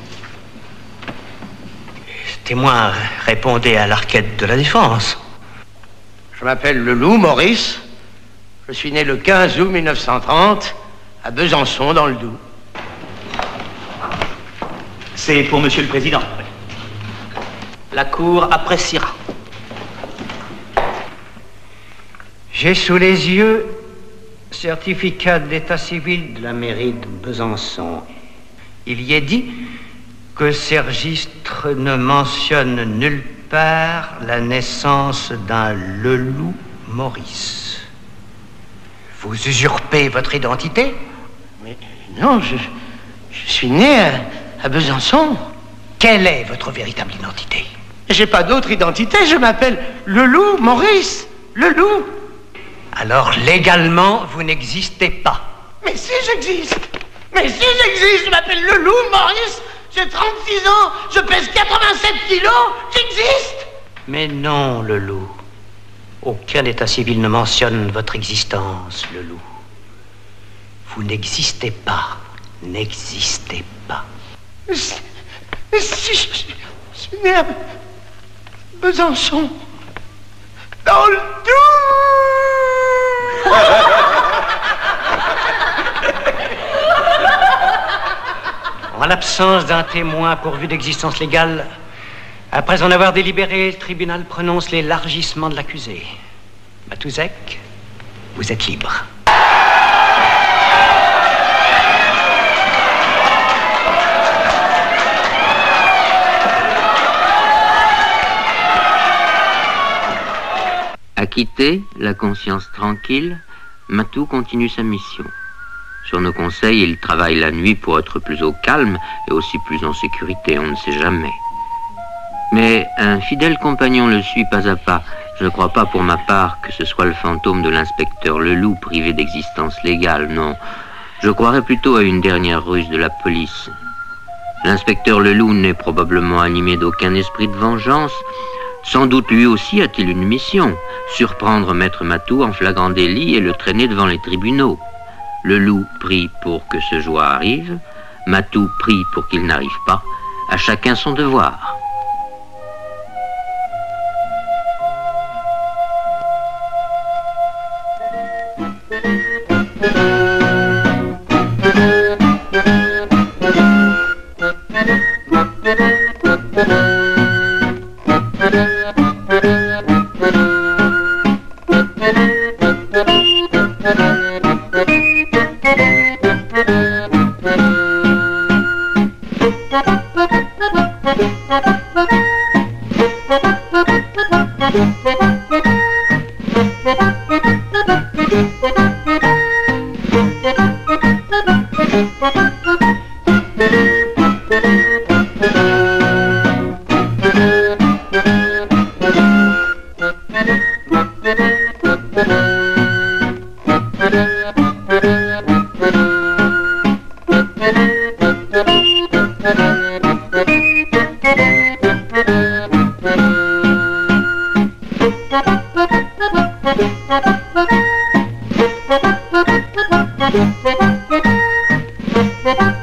Témoin, répondez à la requête de la défense. Je m'appelle Leloup, Maurice. Je suis né le quinze août mille neuf cent trente à Besançon, dans le Doubs. C'est pour Monsieur le Président. La Cour appréciera. J'ai sous les yeux certificat d'état civil de la mairie de Besançon. Il y est dit que ces registres ne mentionnent nulle part la naissance d'un Leloup Maurice. Vous usurpez votre identité? Mais non, je, je suis né à, à Besançon. Quelle est votre véritable identité? J'ai pas d'autre identité, je m'appelle Leloup Maurice. Leloup. Alors, légalement, vous n'existez pas. Mais si j'existe. Mais si j'existe, je m'appelle Leloup Maurice. J'ai trente-six ans, je pèse quatre-vingt-sept kilos, j'existe. Mais non, Leloup. Aucun état civil ne mentionne votre existence, Leloup. Vous n'existez pas. N'existez pas. Mais si, mais si je, suis, je suis né à Besançon, dans le Doubs. En l'absence d'un témoin pourvu d'existence légale, après en avoir délibéré, le tribunal prononce l'élargissement de l'accusé. Matouzek, vous êtes libre. Acquitté, la conscience tranquille, Matou continue sa mission. Sur nos conseils, il travaille la nuit pour être plus au calme et aussi plus en sécurité, on ne sait jamais. Mais un fidèle compagnon le suit pas à pas. Je ne crois pas pour ma part que ce soit le fantôme de l'inspecteur Leloup privé d'existence légale, non. Je croirais plutôt à une dernière ruse de la police. L'inspecteur Leloup n'est probablement animé d'aucun esprit de vengeance. Sans doute lui aussi a-t-il une mission, surprendre Maître Matou en flagrant délit et le traîner devant les tribunaux. Leloup prie pour que ce jour arrive, Matou prie pour qu'il n'arrive pas, à chacun son devoir. Thank you.